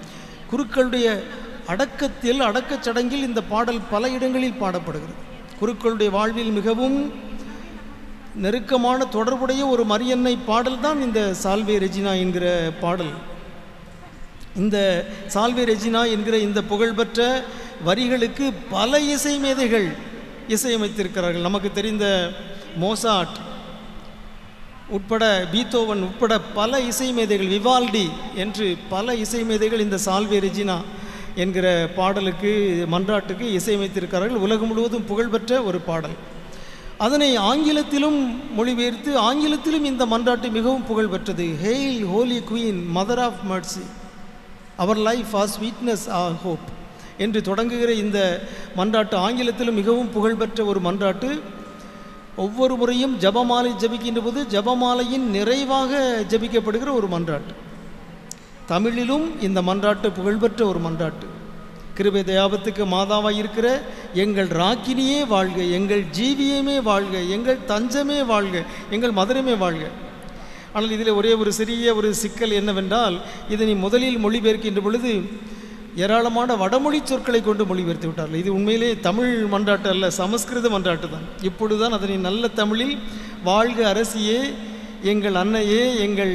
குருக்களுடைய அடக்கச் சடங்கில் இந்த பாடல் பல இடங்களில் பாடப்படுகிறது. குருக்களுடைய வாழ்வில் மிகவும் நெருக்கமான தொடர்புடைய ஒரு மரியன்னை பாடல் தான் இந்த சால்வே ரெஜினா என்கிற பாடல். இந்த சால்வே ரெஜினா என்கிற இந்த புகழ்பெற்ற வரிகளுக்கு பல இசை மேதைகள் இசையமைத்திருக்கிறார்கள். நமக்கு தெரிந்த மோசாட் உட்பட, பீத்தோவன் உட்பட பல இசை மேதைகள், விவால்டி என்று பல இசை மேதைகள் இந்த சால்வே ரெஜினா என்கிற பாடலுக்கு, மன்றாட்டுக்கு இசையமைத்திருக்கிறார்கள். உலகம் முழுவதும் புகழ்பெற்ற ஒரு பாடல். அதனை ஆங்கிலத்திலும் மொழிபெயர்த்து, ஆங்கிலத்திலும் இந்த மன்றாட்டு மிகவும் புகழ்பெற்றது. Hail holy queen, mother of mercy, our life our sweetness our hope என்று தொடங்குகிற இந்த மன்றாட்டு ஆங்கிலத்திலும் மிகவும் புகழ்பெற்ற ஒரு மன்றாட்டு. ஒவ்வொரு முறையும் ஜபமாலை ஜபிக்கின்ற போது ஜபமாலையின் நிறைவாக ஜபிக்கப்படுகிற ஒரு மன்றாட்டு. தமிழிலும் இந்த மன்றாட்டு புகழ்பெற்ற ஒரு மன்றாட்டு. கிருபை தயாபத்துக்கு மாதாவாய் இருக்கிற எங்கள் ராக்கினியே வாழ்க, எங்கள் ஜீவியமே வாழ்க, எங்கள் தஞ்சமே வாழ்க, எங்கள் மதுரமே வாழ்க. ஆனால் இதில் ஒரே ஒரு சிறிய ஒரு சிக்கல் என்னவென்றால், இதனை முதலில் மொழிபெயர்க்கின்ற பொழுது ஏராளமான வடமொழி சொற்களை கொண்டு மொழிபெயர்த்து விட்டார்கள். இது உண்மையிலே தமிழ் மன்றாட்டு அல்ல, சமஸ்கிருத மன்றாட்டு தான். இப்பொழுதுதான் அதனை நல்ல தமிழில் வாழ்க அரசியே, எங்கள் அன்னையே, எங்கள்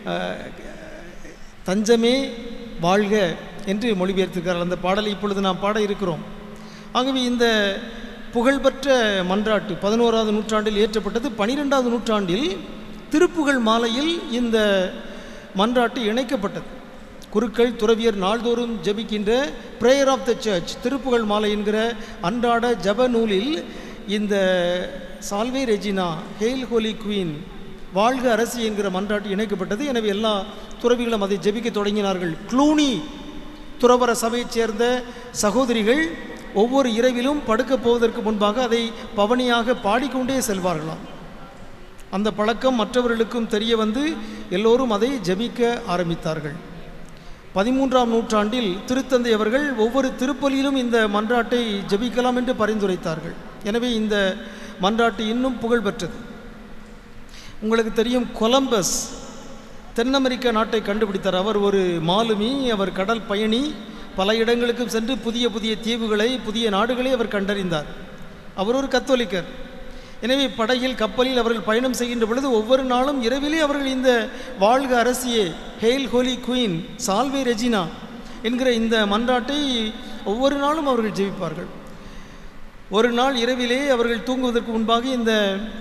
தஞ்சமே வாழ்க என்று மொழிபெயர்த்திருக்கிறார்கள். அந்த பாடலை இப்பொழுது நாம் பாட இருக்கிறோம். ஆகவே இந்த புகழ்பெற்ற மன்றாட்டு 11ஆவது நூற்றாண்டில் இயற்றப்பட்டது. 12ஆவது நூற்றாண்டில் திருப்புகழ் மாலையில் இந்த மன்றாட்டு இணைக்கப்பட்டது. குருக்கள் துறவியர் நாள்தோறும் ஜபிக்கின்ற பிரேயர் ஆஃப் த சர்ச், திருப்புகழ் மாலை என்கிற அன்றாட ஜப நூலில் இந்த சால்வே ரெஜினா, ஹெயில் ஹோலி குவீன், வாழ்க அரசி என்கிற மன்றாட்டு இணைக்கப்பட்டது. எனவே எல்லா துறவிகளும் அதை ஜபிக்க தொடங்கினார்கள். க்ளூனி துறவர சபையைச் சேர்ந்த சகோதரிகள் ஒவ்வொரு இரவிலும் படுக்கப் போவதற்கு முன்பாக அதை பவனியாக பாடிக்கொண்டே செல்வார்களாம். அந்த பழக்கம் மற்றவர்களுக்கும் தெரிய வந்து எல்லோரும் அதை ஜபிக்க ஆரம்பித்தார்கள். 13ஆம் நூற்றாண்டில் திருத்தந்தை அவர்கள் ஒவ்வொரு திருப்பலியிலும் இந்த மன்றாட்டை ஜபிக்கலாம் என்று பரிந்துரைத்தார்கள். எனவே இந்த மன்றாட்டு இன்னும் புகழ்பெற்றது. உங்களுக்கு தெரியும், கொலம்பஸ் தென் அமெரிக்க நாட்டை கண்டுபிடித்தார். அவர் ஒரு மாலுமி, அவர் கடல் பயணி, பல இடங்களுக்கும் சென்று புதிய புதிய தீவுகளை, புதிய நாடுகளை அவர் கண்டறிந்தார். அவர் ஒரு கத்தோலிக்கர். எனவே படகில், கப்பலில் அவர்கள் பயணம் செய்கின்ற பொழுது ஒவ்வொரு நாளும் இரவிலே அவர்கள் இந்த வாழ்க அரசியே, ஹெயில் ஹோலி குவீன், சால்வே ரெஜினா என்கிற இந்த மன்றாட்டை ஒவ்வொரு நாளும் அவர்கள் ஜெபிப்பார்கள். ஒரு நாள் இரவிலே அவர்கள் தூங்குவதற்கு முன்பாக இந்த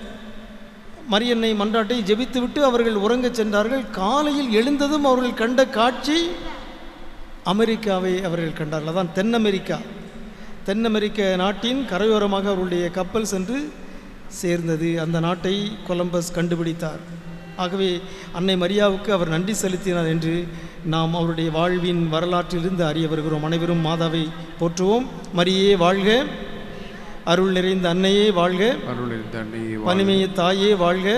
மரியன்னை மன்றாட்டை ஜெபித்துவிட்டு அவர்கள் உறங்கச் சென்றார்கள். காலையில் எழுந்ததும் அவர்கள் கண்ட காட்சி அமெரிக்காவை அவர்கள் கண்டார்கள். அதான் தென் அமெரிக்க நாட்டின் கரையோரமாக அவருடைய கப்பல் சென்று சேர்ந்தது. அந்த நாட்டை கொலம்பஸ் கண்டுபிடித்தார். ஆகவே அன்னை மரியாவுக்கு அவர் நன்றி செலுத்தினார் என்று நாம் அவருடைய வாழ்வின் வரலாற்றிலிருந்து அறிய வருகிறோம். அனைவரும் மாதாவை போற்றுவோம். மரியே வாழ்க, அருள் நிறைந்த அன்னையே வாழ்க, பனிமைய தாயே வாழ்க,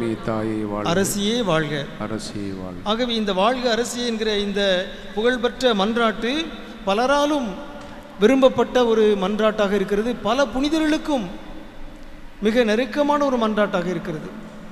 அரசியே வாழ்க, அரசியே வாழ்க. ஆகவே இந்த வாழ்க அரசியே என்கிற இந்த புகழ்பெற்ற மன்றாட்டு பலராலும் விரும்பப்பட்ட ஒரு மன்றாட்டாக இருக்கிறது. பல புனிதர்களுக்கும் மிக நெருக்கமான ஒரு மன்றாட்டாக இருக்கிறது.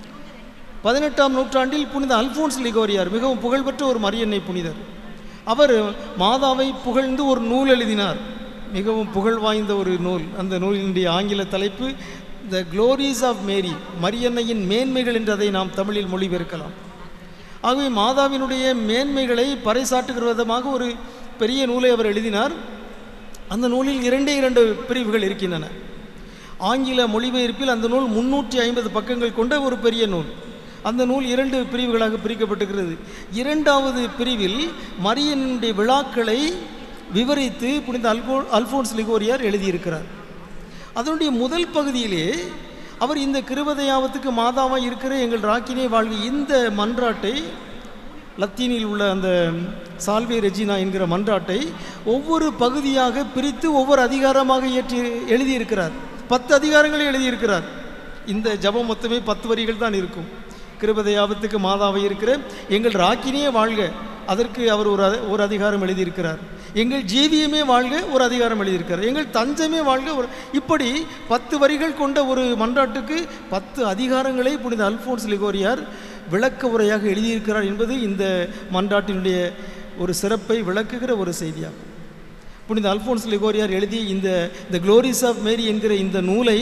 18ஆம் நூற்றாண்டில் புனித அல்போன்ஸ் லிகோரியார் மிகவும் புகழ்பெற்ற ஒரு மரியன்னை புனிதர். அவர் மாதாவை புகழ்ந்து ஒரு நூல் எழுதினார். மிகவும் புகழ் வாய்ந்த ஒரு நூல். அந்த நூலினுடைய ஆங்கில தலைப்பு த க்ளோரிஸ் ஆஃப் மேரி, மரியன்னையின் மேன்மைகள் என்று அதை நாம் தமிழில் மொழிபெயர்க்கலாம். ஆகவே மாதாவினுடைய மேன்மைகளை பறைசாற்றுகிற விதமாக ஒரு பெரிய நூலை அவர் எழுதினார். அந்த நூலில் 2 பிரிவுகள் இருக்கின்றன. ஆங்கில மொழிபெயர்ப்பில் அந்த நூல் 350 பக்கங்கள் கொண்ட ஒரு பெரிய நூல். அந்த நூல் 2 பிரிவுகளாக பிரிக்கப்பட்டிருக்கிறது. 2வது பிரிவில் மரியனுடைய விழாக்களை விவரித்து புனித அல்போன்ஸ் லிகோரியார் எழுதியிருக்கிறார். அதனுடைய முதல் பகுதியிலே அவர் இந்த கிருபதையாவத்துக்கு மாதாவாக இருக்கிற எங்கள் ராக்கினே வாழ்க இந்த மன்றாட்டை, லத்தீனில் உள்ள அந்த சால்வே ரெஜினா என்கிற மன்றாட்டை ஒவ்வொரு பகுதியாக பிரித்து ஒவ்வொரு அதிகாரமாக எழுதியிருக்கிறார். 10 அதிகாரங்களை எழுதியிருக்கிறார். இந்த ஜபம் மொத்தமே 10 வரிகள் தான் இருக்கும். கிருபதையாபத்துக்கு மாதாவை இருக்கிற எங்கள் ராக்கினியே வாழ்க, அதற்கு அவர் ஒரு அதிகாரம் எழுதியிருக்கிறார். எங்கள் ஜீவியமே வாழ்க ஒரு அதிகாரம் எழுதியிருக்கிறார். எங்கள் தஞ்சமே வாழ்க இப்படி 10 வரிகள் கொண்ட ஒரு மன்றாட்டுக்கு 10 அதிகாரங்களை புனித அல்போன்ஸ் லிகோரியார் விளக்க உரையாக எழுதியிருக்கிறார் என்பது இந்த மன்றாட்டினுடைய ஒரு சிறப்பை விளக்குகிற ஒரு செய்தியாகும். புனித அல்ஃபோன்ஸ் லிகோரியார் எழுதி இந்த க்ளோரிஸ் ஆஃப் மேரி என்கிற இந்த நூலை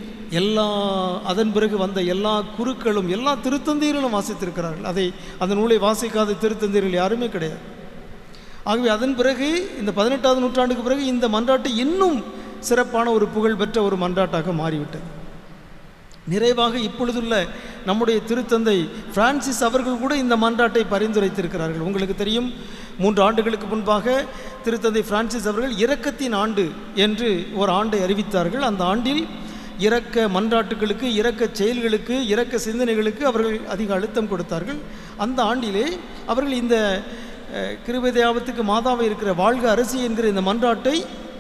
அதன் பிறகு வந்த எல்லா குருக்களும் எல்லா திருத்தந்தையர்களும் வாசித்திருக்கிறார்கள். அந்த நூலை வாசிக்காத திருத்தந்தையர்கள் யாருமே கிடையாது. ஆகவே அதன் பிறகு இந்த 18ஆம் நூற்றாண்டுக்கு பிறகு இந்த மன்றாட்டு இன்னும் சிறப்பான ஒரு புகழ் பெற்ற ஒரு மன்றாட்டாக மாறிவிட்டது. நிறைவாக இப்பொழுதுள்ள நம்முடைய திருத்தந்தை பிரான்சிஸ் அவர்கள் கூட இந்த மன்றாட்டை பரிந்துரைத்திருக்கிறார்கள். உங்களுக்கு தெரியும், 3 ஆண்டுகளுக்கு முன்பாக திருத்தந்தை பிரான்சிஸ் அவர்கள் இரக்கத்தின் ஆண்டு என்று ஒரு ஆண்டை அறிவித்தார்கள். அந்த ஆண்டில் இரக்க மன்றாட்டுகளுக்கு, இரக்க செயல்களுக்கு, இரக்க சிந்தனைகளுக்கு அவர்கள் அதிக அழுத்தம் கொடுத்தார்கள். அந்த ஆண்டிலே அவர்கள் இந்த கிருபைதேவத்துக்கு மாதாவை இருக்கிற வாழ்க அரசி என்கிற இந்த மன்றாட்டை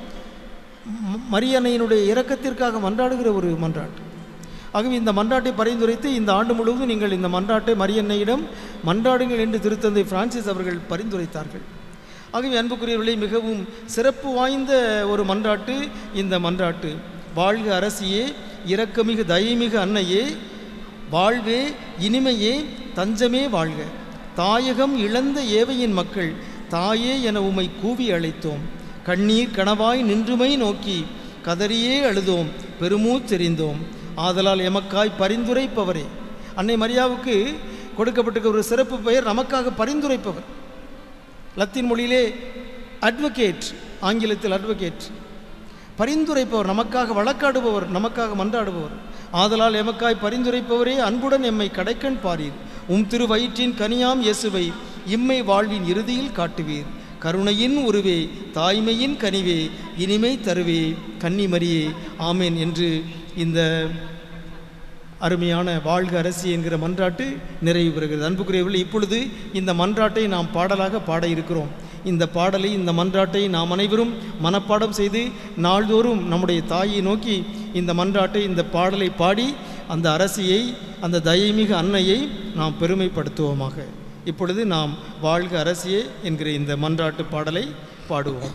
மரியன்னையினுடைய இரக்கத்திற்காக மன்றாடுகிற ஒரு மன்றாட்டு. ஆகவே இந்த மன்றாட்டை பரிந்துரைத்து இந்த ஆண்டு முழுவதும் நீங்கள் இந்த மன்றாட்டை மரியன்னையிடம் மன்றாடுங்கள் என்று திருத்தந்தை பிரான்சிஸ் அவர்கள் பரிந்துரைத்தார்கள். ஆகவே அன்புக்குரியவர்களே, மிகவும் சிறப்பு வாய்ந்த ஒரு மன்றாட்டு இந்த மன்றாட்டு. வாழ்க அரசியே, இரக்கமிகு தயமிகு அன்னையே, வாழ்வே இனிமையே, தஞ்சமே வாழ்க. தாயகம் இழந்த ஏவையின் மக்கள் தாயே என உம்மை கூவி அழைத்தோம். கண்ணீர் கனவாய் நின்றுமை நோக்கி கதறியே அழுதோம், பெருமூச்செறிந்தோம். ஆதலால் எமக்காய் பரிந்துரைப்பவரே. அன்னை மரியாவுக்கு கொடுக்கப்பட்டிருக்க ஒரு சிறப்பு பெயர் நமக்காக பரிந்துரைப்பவர். லத்தீன் மொழியிலே அட்வொகேட், ஆங்கிலத்தில் அட்வொகேட், பரிந்துரைப்பவர், நமக்காக வழக்காடுபவர், நமக்காக மன்றாடுபவர். ஆதலால் எமக்காய் பரிந்துரைப்பவரே, அன்புடன் எம்மை கடைக்கண் பாரீர். திரு வயிற்றின் கனியாம் இயேசுவை இம்மை வாழ்வின் இறுதியில் காட்டுவீர். கருணையின் உருவே, தாய்மையின் கனிவே, இனிமை தருவே, கன்னிமரியே, ஆமேன் என்று இந்த அருமையான வாழ்க அரசி என்கிற மன்றாட்டு நிறைவு பெறுகிறது. அன்புக்குரியவர்கள், இப்பொழுது இந்த மன்றாட்டை நாம் பாடலாக பாட இருக்கிறோம். இந்த பாடலை, இந்த மன்றாட்டை நாம் அனைவரும் மனப்பாடம் செய்து நாள்தோறும் நம்முடைய தாயை நோக்கி இந்த மன்றாட்டை, இந்த பாடலை பாடி அந்த அரசியை, அந்த தயமிகு அன்னையை நாம் பெருமைப்படுத்துவோமாக. இப்பொழுது நாம் வாழ்க அரசியே என்கிற இந்த மன்றாட்டு பாடலை பாடுவோம்.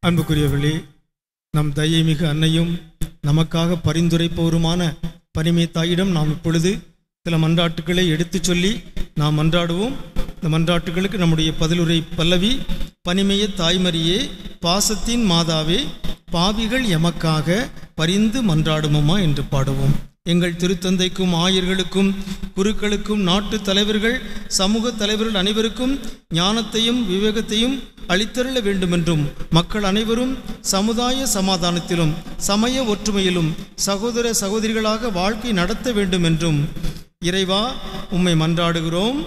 அன்புக்குரியவர்களே, நம் தயைமிகு அன்னையும் நமக்காக பரிந்துரைப்பவருமான பனிமை தாயிடம் நாம் இப்பொழுது சில மன்றாட்டுக்களை எடுத்துச் சொல்லி நாம் மன்றாடுவோம். இந்த மன்றாட்டுகளுக்கு நம்முடைய பதிலுரை பல்லவி, பனிமைய தாய்மரியே, பாசத்தின் மாதாவே, பாவிகள் எமக்காக பரிந்து மன்றாடுமம்மா என்று பாடுவோம். எங்கள் திருத்தந்தைக்கும் ஆயர்களுக்கும் குருக்களுக்கும் நாட்டு தலைவர்கள் சமூக தலைவர்கள் அனைவருக்கும் ஞானத்தையும் விவேகத்தையும் அளித்தருள வேண்டுமென்றும், மக்கள் அனைவரும் சமுதாய சமாதானத்திலும் சமய ஒற்றுமையிலும் சகோதர சகோதரிகளாக வாழ்க்கை நடத்த வேண்டுமென்றும் இறைவா உம்மை மன்றாடுகிறோம்.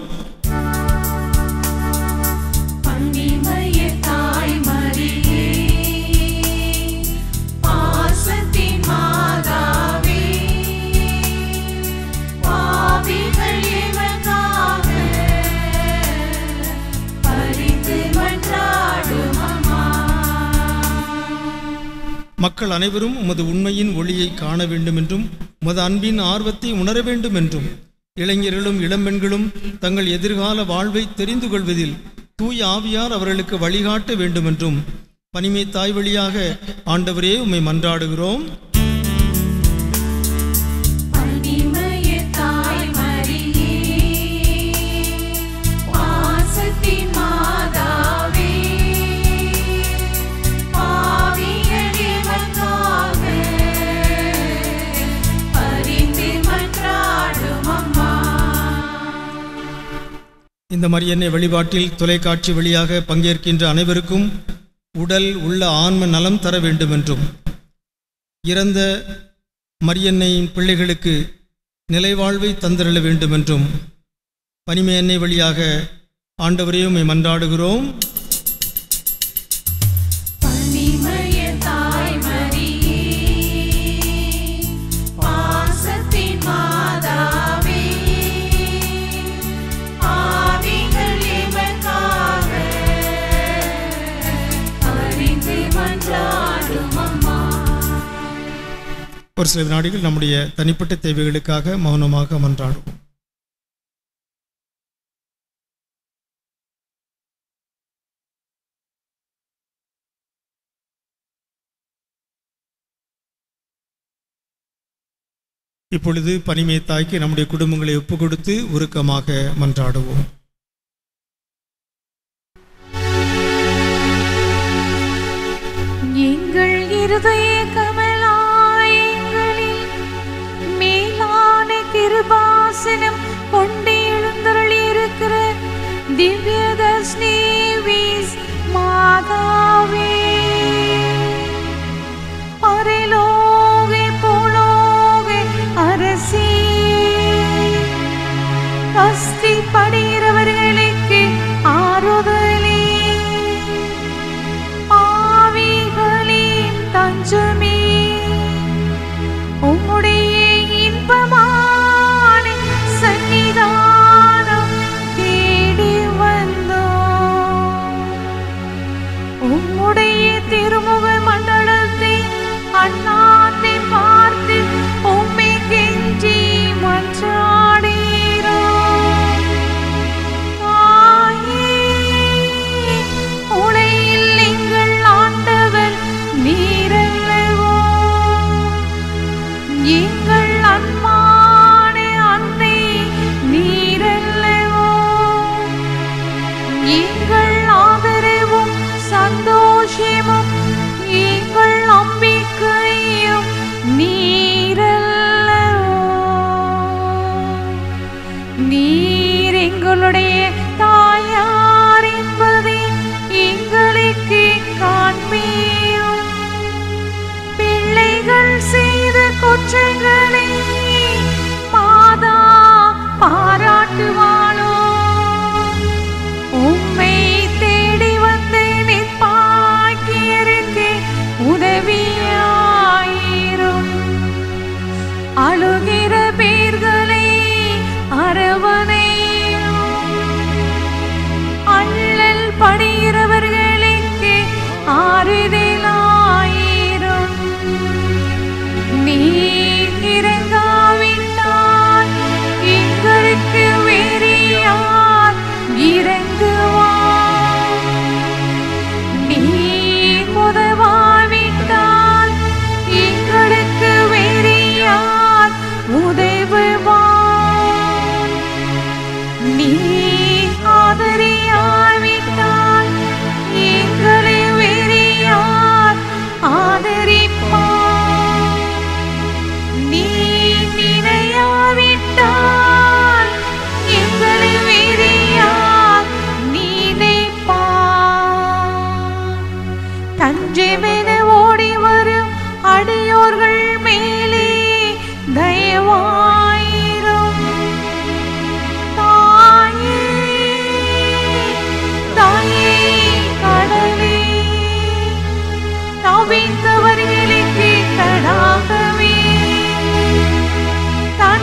மக்கள் அனைவரும் உமது உண்மையின் ஒளியை காண வேண்டுமென்றும், உமது அன்பின் ஆர்வத்தை உணர வேண்டுமென்றும், இளைஞர்களும் இளம்பெண்களும் தங்கள் எதிர்கால வாழ்வை தெரிந்து கொள்வதில் தூய ஆவியார் அவர்களுக்கு வழிகாட்ட வேண்டுமென்றும் பனிமை தாய் வழியாக ஆண்டவரே உம்மை மன்றாடுகிறோம். இந்த மரியன்னை வழிபாட்டில் தொலைக்காட்சி வழியாக பங்கேற்கின்ற அனைவருக்கும் உடல் உள்ள ஆன்ம நலம் தர வேண்டுமென்றும், இறந்த மரியன்னையின் பிள்ளைகளுக்கு நிலைவாழ்வை தந்திரள வேண்டுமென்றும் பனிமை அன்னை வழியாக ஆண்டவரே உம்மை மன்றாடுகிறோம். ஒரு சில வினாடிகள் நம்முடைய தனிப்பட்ட தேவைகளுக்காக மௌனமாக மன்றாடுவோம். இப்பொழுது பனிமை தாய்க்கு நம்முடைய குடும்பங்களை ஒப்புக் கொடுத்து உருக்கமாக மன்றாடுவோம். எங்கள் இருதய கிருபாசனம் கொண்டு எழுந்தருளியிருக்கிற திவ்யதர்ஷினி வீஸ் மாதாவே, பரலோக பூலோக அரசி, கஷ்டப்படுகிறவர்களுக்கு ஆறுதலே, பாவிகளின் தஞ்சமே, உம்முடைய இன்பமான சன்னிதானம் தேடி வந்தோம். உம்முடைய திருமுக மண்டலத்தை அண்ணாந்தை பார்த்து உம்மை கெஞ்சி மன்றாடுகிறோம். தாயே, உலகில் எங்கள் ஆண்டவர் நீரல்லவோ, எங்கள் அன்பான அன்னை நீரல்லவோ, எங்கள் ஆதரவும் சந்தோஷமும் எங்கள் நம்பிக்கையும் நீரல்லவோ. நீர் எங்களுடைய தாயார் என்பதை எங்களுக்கு காண்பியும். பிள்ளைகள் செய்த குற்றங்களை மாதா பாராட்டுவாளோ, உம்மை தேடி வந்து நிற்பாக்கியருக்கு உதவியாயிரும். அழுகிற பேர்களை அரவணையும், அள்ளல் படுகிறவர்களுக்கு ஆறுதலாயிரும். நீர் இறங்காவிட்டால் எங்களுக்கு வேறு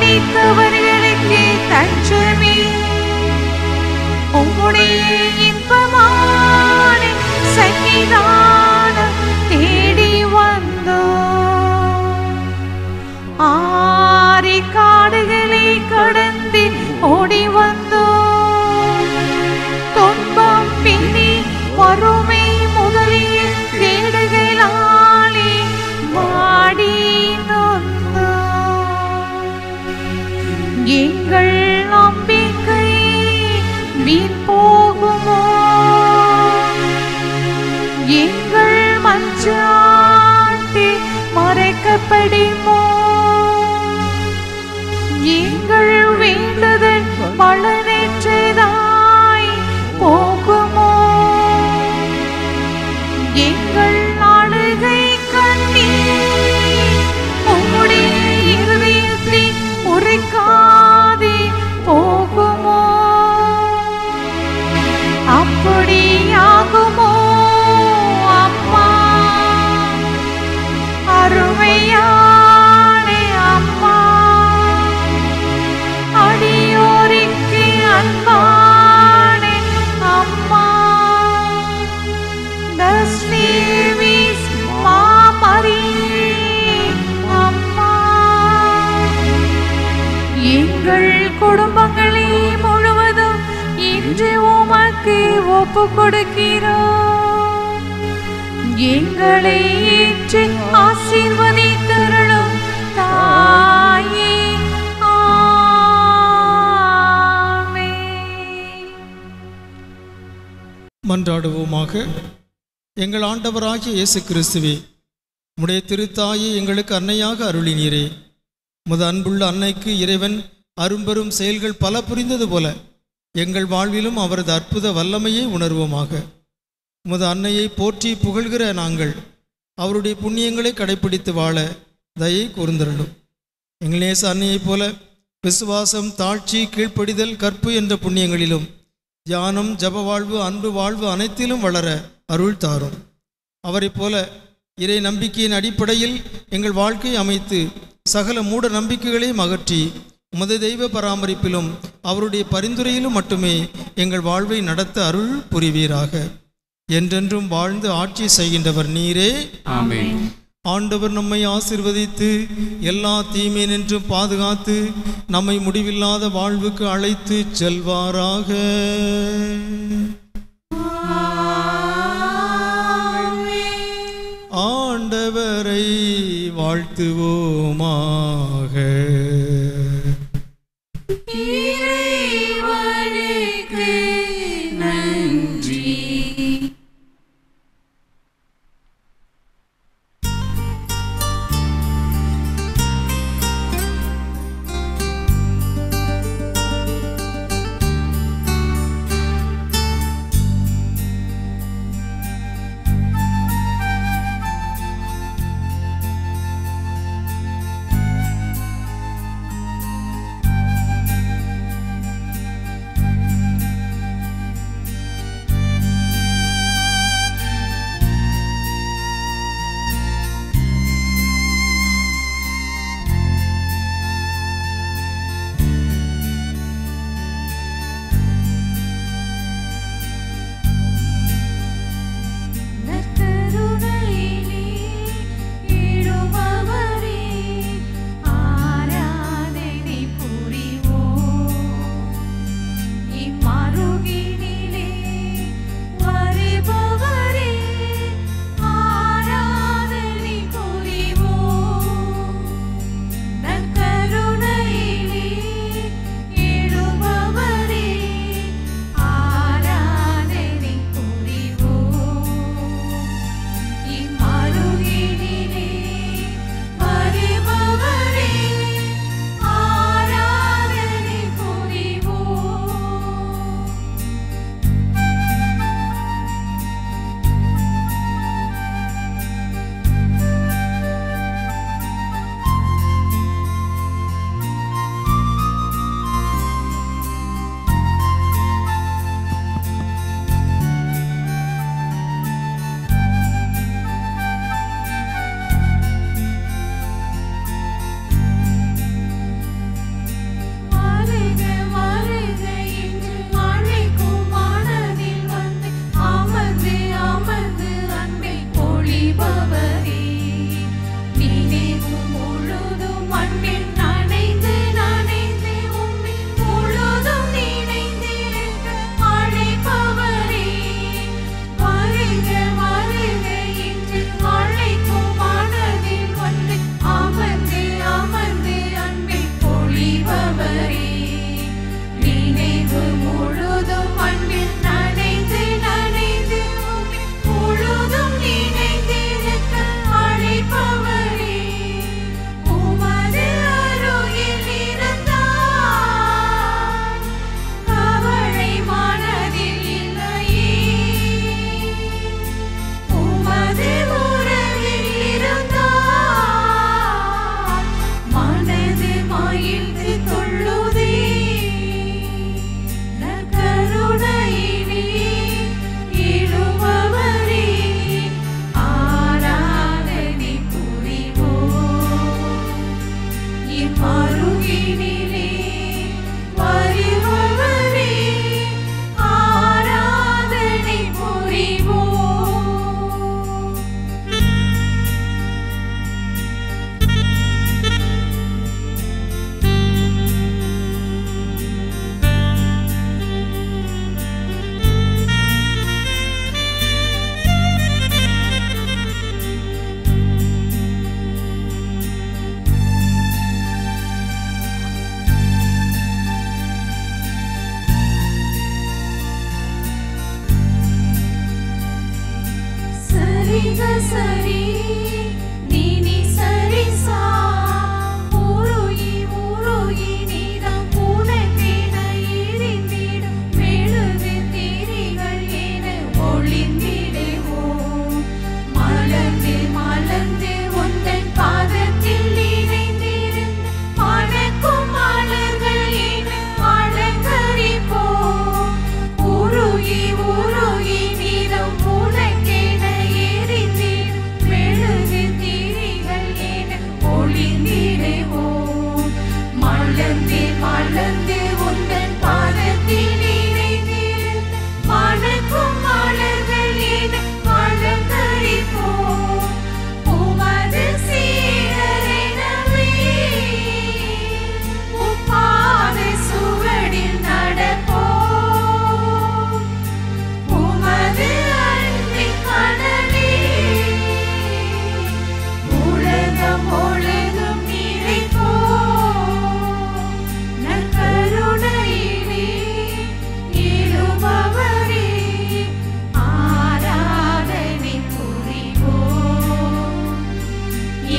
நினைத்தவர்களுக்கு தஞ்சமே. உம்முடைய இன்பமான சன்னிதானம் தேடி வந்தோம். ஆரி காடுகளை கடந்து ஓடி வந்தோம். துன்பம் பின்னி வறுமை முதலிய தேடுகளாலே வாடி நொந்தோம். எங்கள் நம்பிக்கை வீண் போகுமோ? எங்கள் மஞ்சாட்டி மறைக்கப்படுமோ? எங்கள் வேண்டுதல் பலனற்றதாய் போகுமோ? எங்கள் நாடுகை கண்ணீர் உம்முடைய இருதயத்தை உரைக்காதே போகுமோ? அப்படியாகுமோ அம்மா, அருமையான அம்மா, அடியோருக்கு அன்பான அம்மா. The slave is மாமரியே அம்மா. எங்கள் குடும்பங்களை முழுவதும் இன்று உமக்கு ஒப்பு கொடுக்கிறோம். எங்களை ஏற்று ஆசீர்வதித்தருளும் தாயே. ஆமென். மன்றாடுவோமாக. எங்கள் ஆண்டவராகிய இயேசு கிறிஸ்துவே, உம்முடைய திருத்தாயை எங்களுக்கு அன்னையாக அருளினீரே. உமது அன்புள்ள அன்னைக்கு இறைவன் அரும்பெரும் செயல்கள் பல புரிந்தது போல எங்கள் வாழ்விலும் அவரது அற்புத வல்லமையை உணர்வோமாக. உமது அன்னையை போற்றி புகழ்கிற நாங்கள் அவருடைய புண்ணியங்களை கடைப்பிடித்து வாழ தயை கூர்ந்தருளும். எங்கள் நேச அன்னையைப் போல விசுவாசம், தாழ்ச்சி, கீழ்ப்படிதல், கற்பு என்ற புண்ணியங்களிலும் தியானம், ஜப வாழ்வு, அன்பு வாழ்வு அனைத்திலும் வளர அருள் தாரும். அவரைப் போல இறை நம்பிக்கையின் அடிப்படையில் எங்கள் வாழ்க்கையை அமைத்து சகல மூட நம்பிக்கைகளையும் அகற்றி உமது தெய்வ பராமரிப்பிலும் அவருடைய பரிந்துரையிலும் மட்டுமே எங்கள் வாழ்வை நடத்த அருள் புரிவீராக. என்றென்றும் வாழ்ந்து ஆட்சி செய்கின்றவர் நீரே. ஆமென். ஆண்டவர் நம்மை ஆசீர்வதித்து எல்லா தீமை நின்றும் பாதுகாத்து நம்மை முடிவில்லாத வாழ்வுக்கு அழைத்து செல்வாராக. ஆண்டவரை வாழ்த்துவோமாக. இறைவனுக்கு நன்றி.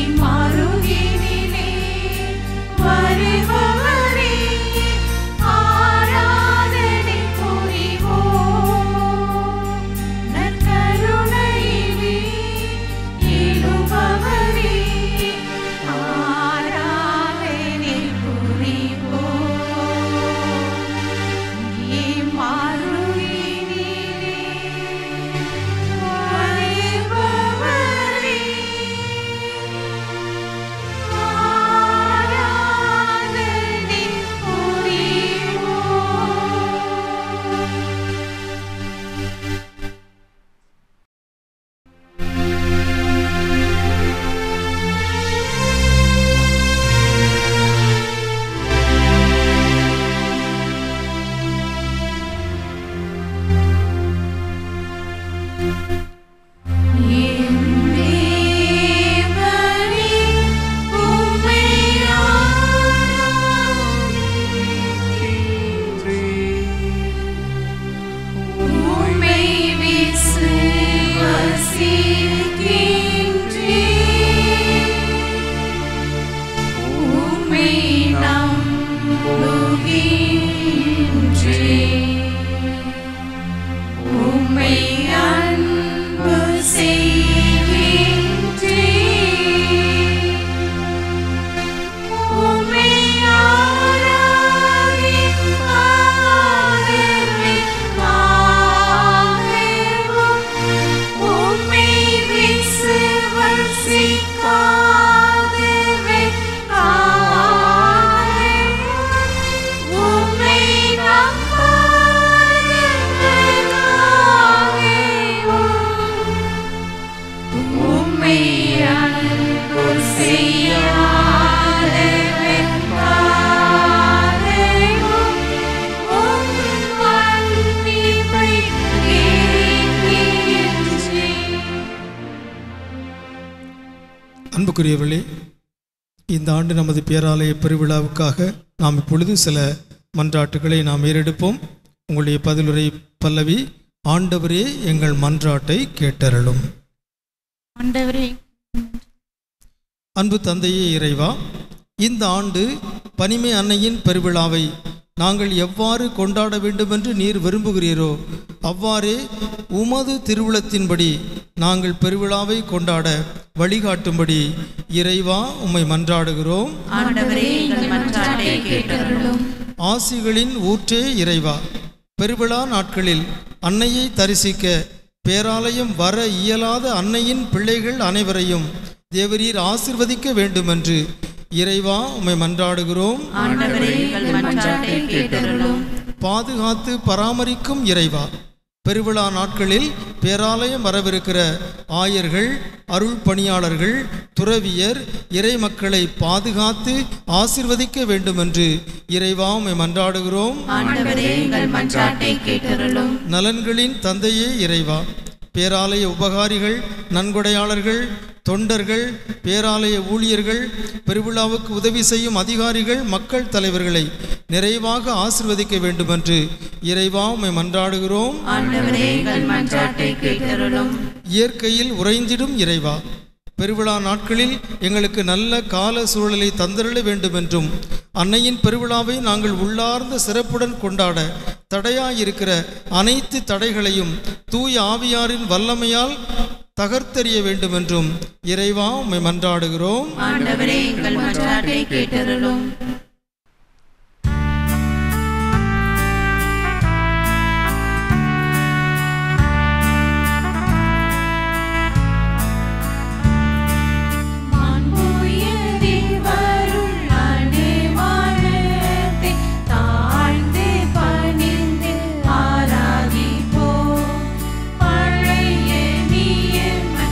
மருகினிலே வருபவரே ஆராதனை புரிவோம். நற்கருணையிலே எழுபவரே ஆராதனை புரிவோம். மருகினிலே வருபவரே ஆராதனை அன்புக்குரியவர்களே, இந்த ஆண்டு நமது பேராலய பெருவிழாவுக்காக நாம் இப்பொழுது சில மன்றாட்டுகளை நாம் ஏறெடுப்போம். உங்களுடைய பதிலுரை பல்லவி, ஆண்டவரே எங்கள் மன்றாட்டை கேட்டருளும். அன்பு தந்தையே இறைவா, இந்த ஆண்டு பனிமை அன்னையின் பெருவிழாவை நாங்கள் எவ்வாறு கொண்டாட வேண்டுமென்று நீர் விரும்புகிறீரோ அவ்வாறே உமது திருவுளத்தின்படி நாங்கள் பெருவிழாவை கொண்டாட வழிகாட்டும்படி இறைவா உம்மை மன்றாடுகிறோம். ஆசிகளின் ஊற்றே இறைவா, பெருவிழா நாட்களில் அன்னையை தரிசிக்க பேராலயம் வர இயலாத அன்னையின் பிள்ளைகள் அனைவரையும் தேவரீர் ஆசிர்வதிக்க வேண்டுமென்று இறைவா உம்மை மன்றாடுகிறோம். பாதுகாத்து பராமரிக்கும் இறைவா, பெருவிழா நாட்களில் பேராலயம் வரவிருக்கிற ஆயர்கள், அருள் பணியாளர்கள், துறவியர், இறை மக்களை பாதுகாத்து ஆசிர்வதிக்க வேண்டுமென்று இறைவா உம்மை மன்றாடுகிறோம். நலன்களின் தந்தையே இறைவா, பேராலய உபகாரிகள், நன்கொடையாளர்கள், தொண்டர்கள், பேராலய ஊழியர்கள், பெருவிழாவுக்கு உதவி செய்யும் அதிகாரிகள், மக்கள் தலைவர்களை நிறைவாக ஆசிர்வதிக்க வேண்டுமென்று இறைவா உம்மை மன்றாடுகிறோம். இயற்கையில் உறைந்திடும் இறைவா, பெருவிழா நாட்களில் எங்களுக்கு நல்ல கால சூழலை தந்தருள வேண்டுமென்றும் அன்னையின் பெருவிழாவை நாங்கள் உள்ளார்ந்த சிறப்புடன் கொண்டாட தடையாயிருக்கிற அனைத்து தடைகளையும் தூய ஆவியாரின் வல்லமையால் தகர்த்தெறிய வேண்டுமென்றும் இறைவா உம்மை மன்றாடுகிறோம்.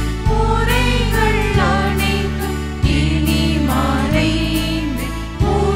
உரைகள் அனைத்தும் இனி மறைந்து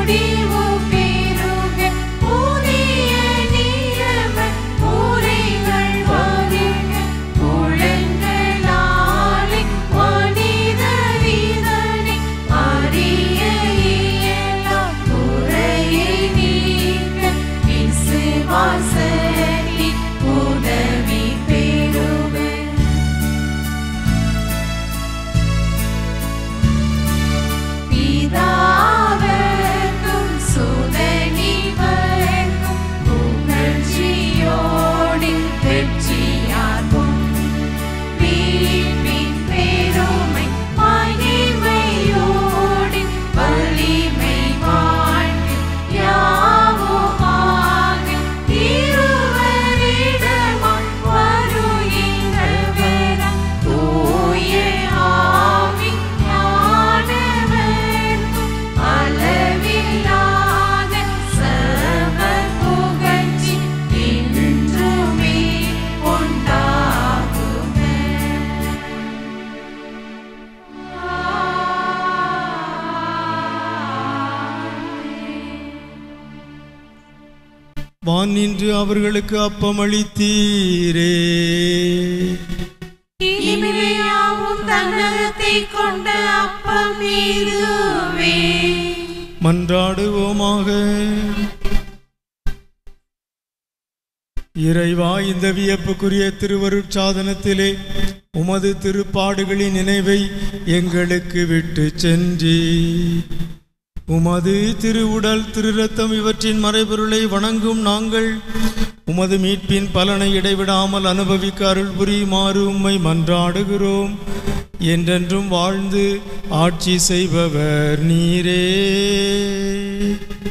வான் நின்று அவர்களுக்கு அப்பமளித்தீரே. இனிமையாவும் தன்னகத்தை கொண்ட அப்பம் இதுவே. மன்றாடுவோமாக. இறைவா, இந்த வியப்புக்குரிய திருவருட்சாதனத்திலே உமது திருப்பாடுகளின் நினைவை எங்களுக்கு விட்டு சென்றி உமது திருவுடல் திரு ரத்தம் இவற்றின் மறைபொருளை வணங்கும் நாங்கள் உமது மீட்பின் பலனை இடைவிடாமல் அனுபவிக்க அருள் புரியுமாறு உம்மை மன்றாடுகிறோம். என்றென்றும் வாழ்ந்து ஆட்சி செய்பவர் நீரே.